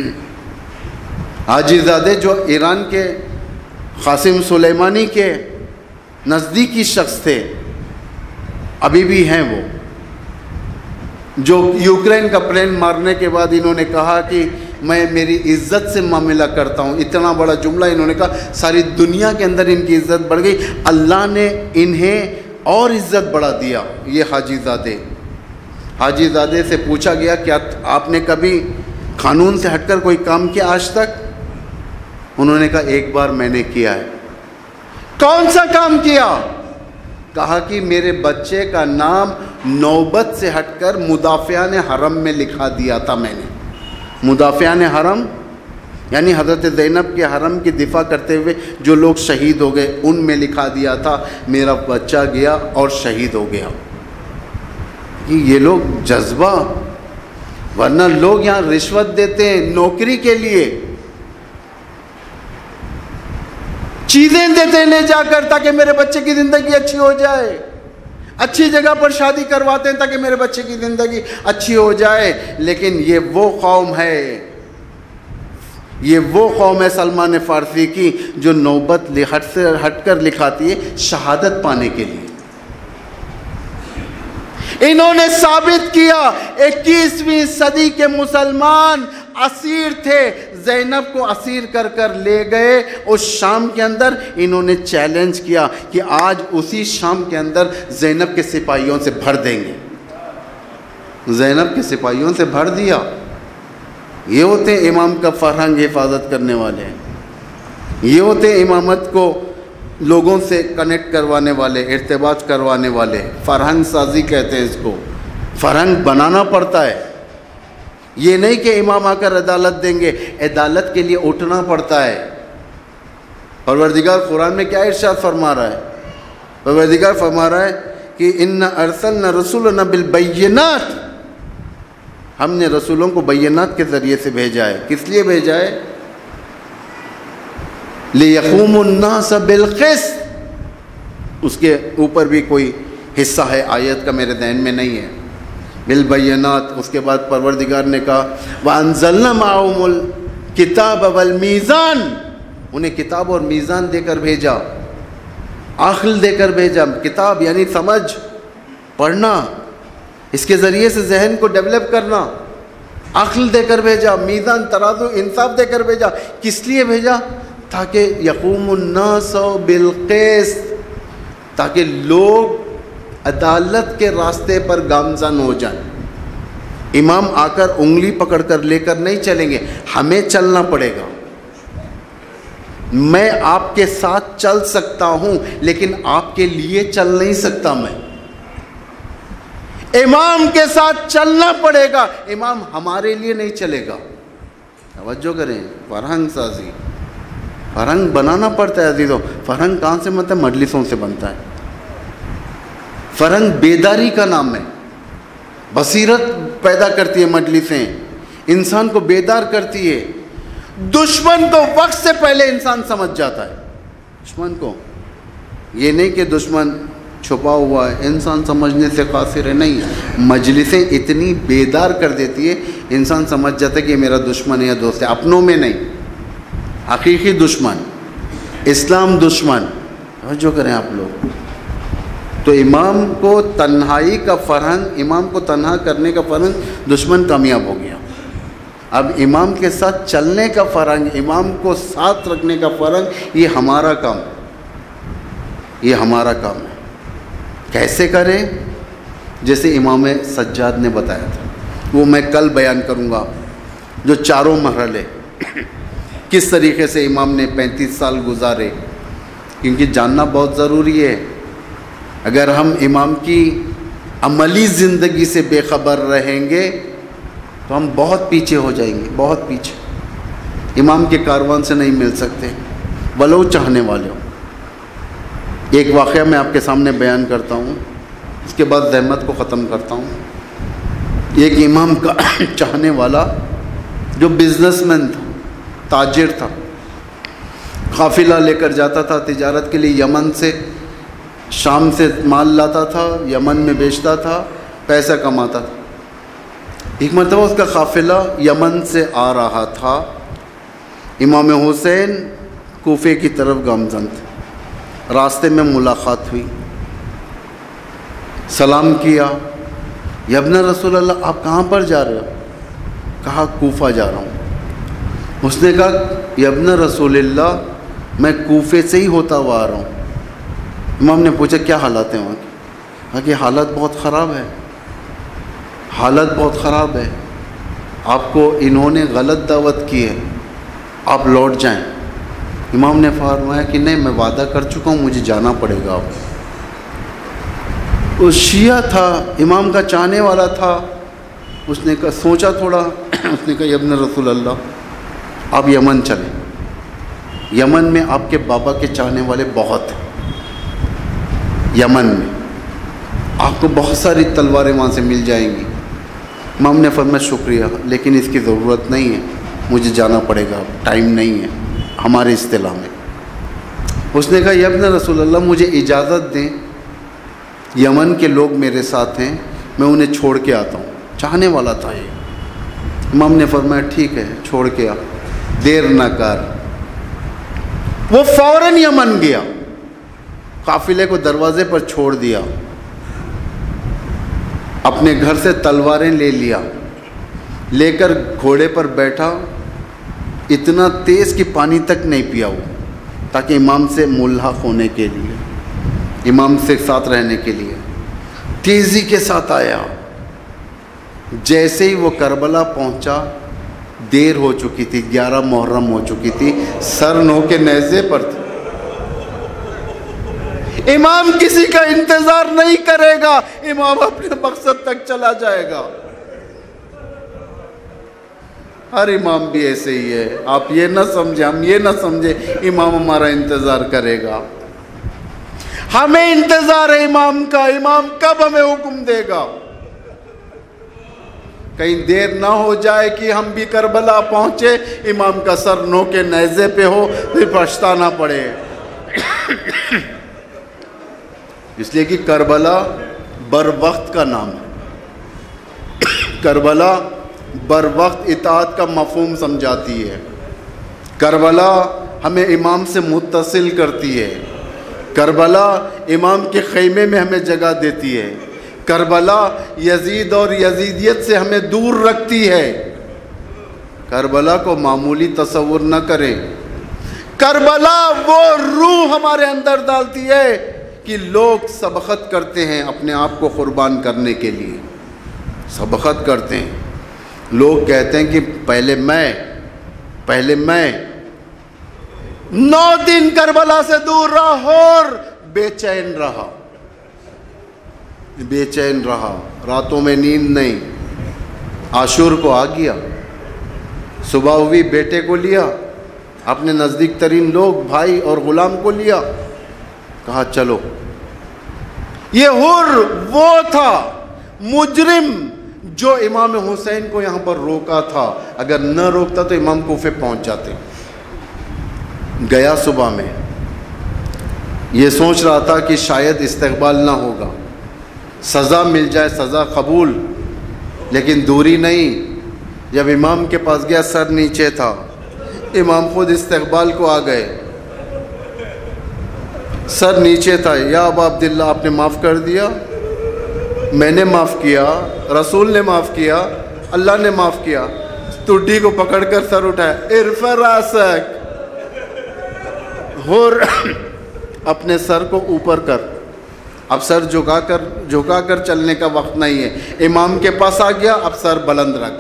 C: حاجی زادے جو ایران کے قاسم سلیمانی کے نزدیکی شخص تھے، ابھی بھی ہیں وہ، جو یوکرین کا پلین مارنے کے بعد انہوں نے کہا کہ میں میری عزت سے معاملہ کرتا ہوں، اتنا بڑا جملہ انہوں نے کہا، ساری دنیا کے اندر ان کی عزت بڑھ گئی، اللہ نے انہیں اور عزت بڑھا دیا۔ یہ حاجی زادے، حاجی زادے سے پوچھا گیا کیا آپ نے کبھی قانون سے ہٹ کر کوئی کام کیا آج تک؟ انہوں نے کہا ایک بار میں نے کیا ہے۔ کون سا کام کیا؟ کہا کہ میرے بچے کا نام نوبت سے ہٹ کر مدافعان حرم میں لکھا دیا تھا میں نے۔ مدافعان حرم یعنی حضرت زینب کے حرم کی دفاع کرتے ہوئے جو لوگ شہید ہو گئے، ان میں لکھا دیا تھا میرا بچہ گیا اور شہید ہو گیا۔ یہ لوگ جذبہ، ورنہ لوگ یہاں رشوت دیتے ہیں نوکری کے لیے، چیزیں دیتے ہیں لے جا کر تاکہ میرے بچے کی زندگی اچھی ہو جائے، اچھی جگہ پر شادی کرواتے ہیں تاکہ میرے بچے کی زندگی اچھی ہو جائے۔ لیکن یہ وہ قوم ہے، یہ وہ قوم ہے سلمان فارسی کی جو نوبت سے ہٹ کر لکھاتی ہے شہادت پانے کے لیے۔ انہوں نے ثابت کیا 21ویں صدی کے مسلمان اسیر تھے، زینب کو اسیر کر کر لے گئے اس شام کے اندر، انہوں نے چیلنج کیا کہ آج اسی شام کے اندر زینب کے سپاہیوں سے بھر دیں گے۔ زینب کے سپاہیوں سے بھر دیا۔ یہ ہوتے ہیں امام کا فرہنگ حفاظت کرنے والے، یہ ہوتے ہیں امامت کو لوگوں سے کنیکٹ کروانے والے، ارتباط کروانے والے، فرہنگ سازی کہتے ہیں اس کو، فرہنگ بنانا پڑتا ہے۔ یہ نہیں کہ امام آ کر عدالت دیں گے، عدالت کے لیے اٹھنا پڑتا ہے۔ پروردگار قرآن میں کیا ارشاد فرما رہا ہے؟ پروردگار فرما رہا ہے کہ اِنَّا أَرْسَلْنَا رَسُولَنَا بِالْبَيِّنَاتِ، ہم نے رسولوں کو بینات کے ذریعے سے بھیجا ہے۔ کس لیے بھیجا ہے؟ لِيَقُومُ النَّاسَ بِالْقِسْطِ، اس کے اوپر بھی کوئی حصہ ہے آیت کا میرے ذہن میں نہیں ہے۔ بالبینات، اس کے بعد پروردگار نے کہا وَأَنزَلْنَا مَعَهُمُ الْكِتَابَ وَالْمِيزَانَ، انہیں کتاب اور میزان دے کر بھیجا۔ عقل دے کر بھیجا. کتاب یعنی سمجھ، پڑھنا، اس کے ذریعے سے ذہن کو ڈیولپ کرنا. عقل دے کر بھیجا، میزان ترازو انصاف دے کر بھیجا. کس لیے بھیجا؟ تاکہ یقوم الناس بالقسط، تاکہ لوگ عدالت کے راستے پر گامزن ہو جائیں. امام آ کر انگلی پکڑ کر لے کر نہیں چلیں گے، ہمیں چلنا پڑے گا. میں آپ کے ساتھ چل سکتا ہوں لیکن آپ کے لیے چل نہیں سکتا. میں امام کے ساتھ چلنا پڑے گا، امام ہمارے لیے نہیں چلے گا. توجہ کریں، فرہنگ سازی، فرہنگ بنانا پڑتا ہے عزیزوں. فرہنگ کہاں سے بنتا ہے؟ مجلسوں سے بنتا ہے. فرہنگ بیداری کا نام ہے. بصیرت پیدا کرتی ہے مجلسیں، انسان کو بیدار کرتی ہے. دشمن کو وقت سے پہلے انسان سمجھ جاتا ہے. دشمن کو یہ نہیں کہ دشمن چھپا ہوا ہے، انسان سمجھنے سے قاصر ہے، نہیں. مجلسیں اتنی بیدار کر دیتی ہے، انسان سمجھ جاتا ہے کہ یہ میرا دشمن ہے یا دوست ہے. اپنوں میں نہیں، حقیقی دشمن، اسلام دشمن. جو کریں آپ لوگ. تو امام کو تنہائی کا فرہنگ، امام کو تنہا کرنے کا فرہنگ، دشمن کامیاب ہو گیا. اب امام کے ساتھ چلنے کا فرہنگ، امام کو ساتھ رکھنے کا فرہنگ، یہ ہمارا کام، یہ ہمارا کام ہے. کیسے کریں؟ جیسے امام سجاد نے بتایا تھا، وہ میں کل بیان کروں گا. جو چاروں مرحلے کس طریقے سے امام نے 35 سال گزارے، کیونکہ جاننا بہت ضروری ہے. اگر ہم امام کی عملی زندگی سے بے خبر رہیں گے تو ہم بہت پیچھے ہو جائیں گے، بہت پیچھے. امام کے کاروان سے نہیں مل سکتے ولو چاہنے والے ہو. ایک واقعہ میں آپ کے سامنے بیان کرتا ہوں، اس کے بعد زحمت کو ختم کرتا ہوں. ایک امام کا چاہنے والا جو بزنس مین تھا، تاجر تھا، قافلہ لے کر جاتا تھا تجارت کے لیے. یمن سے، شام سے مال لاتا تھا، یمن میں بیچتا تھا، پیسہ کماتا تھا. ایک مرتبہ اس کا قافلہ یمن سے آ رہا تھا. امام حسین کوفے کی طرف گامزن تھے. راستے میں ملاقات ہوئی، سلام کیا. یا ابن رسول اللہ، آپ کہاں پر جا رہے ہو؟ کہا کوفہ جا رہا ہوں. اس نے کہا یا ابن رسول اللہ، میں کوفے سے ہی ہوتا ہوا آ رہا ہوں. امام نے پوچھا کیا حالات ہیں وہاں کی؟ کہا کہ حالت بہت خراب ہے، حالت بہت خراب ہے، آپ کو انہوں نے غلط دعوت کی ہے، آپ لوٹ جائیں. امام نے فرمایا کہ نہیں، میں وعدہ کر چکا ہوں، مجھے جانا پڑے گا. وہ شیعہ تھا، امام کا چاہنے والا تھا. اس نے کہا، سوچا تھوڑا، اس نے کہا یا ابن رسول اللہ، آپ یمن چلیں. یمن میں آپ کے بابا کے چاہنے والے بہت ہیں. یمن میں آپ کو بہت ساری تلواریں وہاں سے مل جائیں گی. امام نے فرمایا شکریہ، لیکن اس کی ضرورت نہیں ہے، مجھے جانا پڑے گا، ٹائم نہیں ہے ہمارے اصطلاح میں. اس نے کہا یا ابن رسول اللہ، مجھے اجازت دیں، یمن کے لوگ میرے ساتھ ہیں، میں انہیں چھوڑ کے آتا ہوں. چاہنے والا تھا یہ. امام نے فرمایا ٹھیک ہے، چھوڑ کے آ، دیر نہ کر. وہ فوراً یمن گیا، قافلے کو دروازے پر چھوڑ دیا، اپنے گھر سے تلواریں لے لیا، لے کر گھوڑے پر بیٹھا. اتنا تیز کہ پانی تک نہیں پیا وہ، تاکہ امام سے ملحق ہونے کے لیے، امام سے ساتھ رہنے کے لیے تیزی کے ساتھ آیا. جیسے ہی وہ کربلا پہنچا، دیر ہو چکی تھی، 11 محرم ہو چکی تھی، سر نو کے نیزے پر تھے. امام کسی کا انتظار نہیں کرے گا، امام اپنے مقصد تک چلا جائے گا. ہر امام بھی ایسے ہی ہے. آپ یہ نہ سمجھیں، ہم یہ نہ سمجھیں امام ہمارا انتظار کرے گا. ہمیں انتظار ہے امام کا، امام کب ہمیں حکم دے گا. کہیں دیر نہ ہو جائے کہ ہم بھی کربلا پہنچے، امام کا سر نو کے نیزے پہ ہو، پھر پچھتانا پڑے. اس لیے کہ کربلا بر وقت کا نام ہے. کربلا بر وقت اطاعت کا مفہوم سمجھاتی ہے. کربلا ہمیں امام سے متصل کرتی ہے. کربلا امام کے خیمے میں ہمیں جگہ دیتی ہے، کربلا یزید اور یزیدیت سے ہمیں دور رکھتی ہے۔ کربلا کو معمولی تصور نہ کریں، کربلا وہ روح ہمارے اندر ڈالتی ہے کہ لوگ سبقت کرتے ہیں اپنے آپ کو قربان کرنے کے لیے، سبقت کرتے ہیں۔ لوگ کہتے ہیں کہ پہلے میں 9 دن کربلا سے دور رہا اور بے چین رہا، راتوں میں نیند نہیں۔ عاشور کو آ گیا، صبح ہوئی، بیٹے کو لیا، اپنے نزدیک ترین لوگ بھائی اور غلام کو لیا، کہا چلو۔ یہ حر وہ تھا مجرم جو امام حسین کو یہاں پر روکا تھا، اگر نہ روکتا تو امام کوفے پہنچ جاتے۔ گیا صبح میں، یہ سوچ رہا تھا کہ شاید استقبال نہ ہوگا، سزا مل جائے، سزا قبول، لیکن دوری نہیں۔ جب امام کے پاس گیا، سر نیچے تھا، امام خود استقبال کو آ گئے، سر نیچے تھا۔ یا ابا عبداللہ، آپ نے معاف کر دیا؟ میں نے معاف کیا، رسول نے معاف کیا، اللہ نے معاف کیا۔ ٹڈی کو پکڑ کر سر اٹھایا، ارفع راسک، اور اپنے سر کو اوپر کر۔ اب سر جھکا کر چلنے کا وقت نہیں ہے، امام کے پاس آ گیا، اب سر بلند رکھ۔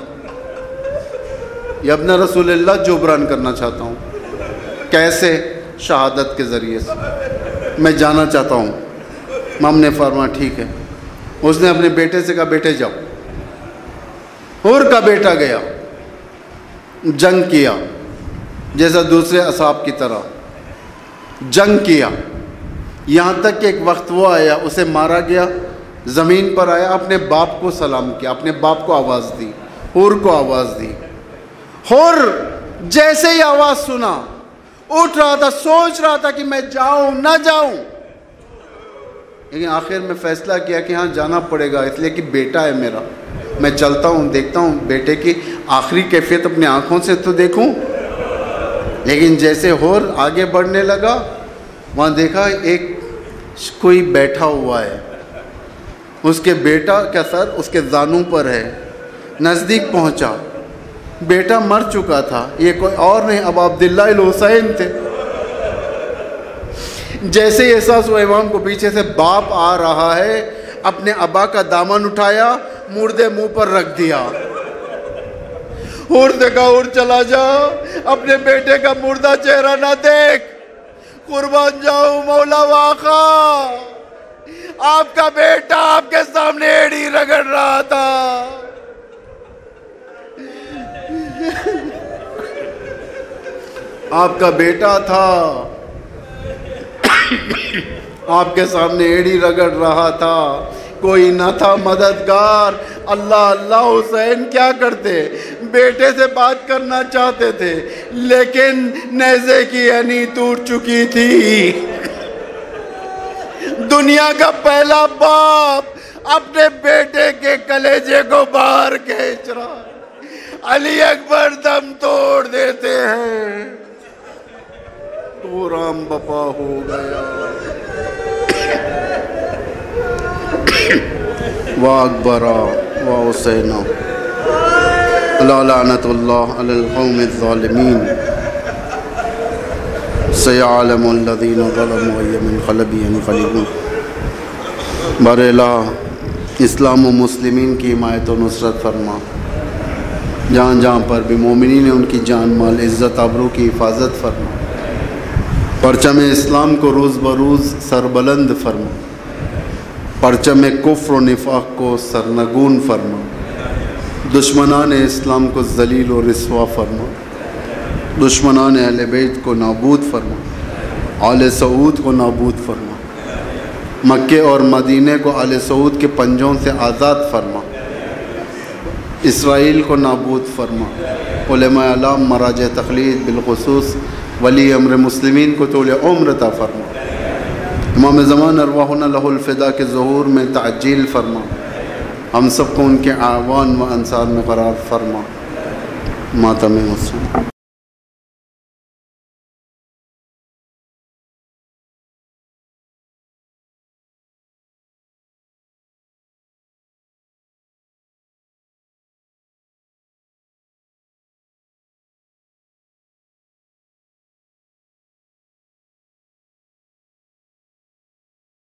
C: یا ابن رسول اللہ جبران کرنا چاہتا ہوں۔ کیسے؟ شہادت کے ذریعے سے، میں جانا چاہتا ہوں۔ امام نے فرمایا ٹھیک ہے۔ اس نے اپنے بیٹے سے کہا بیٹے جاؤ۔ حر کا بیٹا گیا، جنگ کیا، جیسا دوسرے اصحاب کی طرح جنگ کیا، یہاں تک کہ ایک وقت وہ آیا، اسے مارا گیا، زمین پر آیا، اپنے باپ کو سلام کیا، اپنے باپ کو آواز دی، حر کو آواز دی۔ حر جیسے ہی آواز سنا اٹھ رہا تھا، سوچ رہا تھا کہ میں جاؤں نہ جاؤں، لیکن آخر میں فیصلہ کیا کہ ہاں جانا پڑے گا، اس لیے کہ بیٹا ہے میرا، میں چلتا ہوں، دیکھتا ہوں بیٹے کی آخری کیفیت اپنی آنکھوں سے تو دیکھوں۔ لیکن جیسے حر آگے بڑھنے لگا، وہاں دیکھا ایک کوئی بیٹھا ہوا ہے، اس کے بیٹا کا سر اس کے زانوں پر ہے۔ نزدیک پہنچا، بیٹا مر چکا تھا، یہ کوئی اور نہیں ابا عبداللہ الحسین تھے۔ جیسے ہی احساس ہوا امام کو پیچھے سے باپ آ رہا ہے، اپنے ابا کا دامن اٹھایا، مردے منہ پر رکھ دیا۔ حر سے کہا حر چلا جا، اپنے بیٹے کا مردہ چہرہ نہ دیکھ، قربان جاؤں مولا واقع، آپ کا بیٹا آپ کے سامنے ایڑی رگڑ رہا تھا۔ آپ کا بیٹا تھا، آپ کے سامنے ایڑی رگڑ رہا تھا، کوئی نہ تھا مددگار۔ اللہ اللہ حسین کیا کرتے؟ بیٹے سے بات کرنا چاہتے تھے، لیکن نیزے کی عینی ٹوٹ چکی تھی۔ دنیا کا پہلا باپ اپنے بیٹے کے کلیجے کو باہر کھینچ رہا، علی اکبر دم توڑ دیتے ہیں تو رام بپا ہو گیا۔ وا اکبرا وا حسینا لا لعنت اللہ علی القوم الظالمین سیعلم الذین ظلموا ای منقلب ینقلبون۔ بر الہ اسلام و مسلمین کی حمایت و نصرت فرما، جہاں جہاں پر بھی مومنین ہیں ان کی جان مال عزت آبرو کی حفاظت فرما، پرچم اسلام کو روز بروز سربلند فرما، پرچم کفر و نفاق کو سرنگون فرما، دشمنان اسلام کو ذلیل و رسوا فرما، دشمنان اہل بیت کو نابود فرما، آل سعود کو نابود فرما، مکے اور مدینے کو آل سعود کے پنجوں سے آزاد فرما، اسرائیل کو نابود فرما، علماء اعلام مراجع تقلید بالخصوص ولی امر مسلمین کو طول عمر عطا فرما، امام زمان ارواحنا لہ الفدا کے ظہور میں تعجیل فرما، ہم سب کو ان کے اعوان و انصار میں قرار فرما۔ ماتم مسلم۔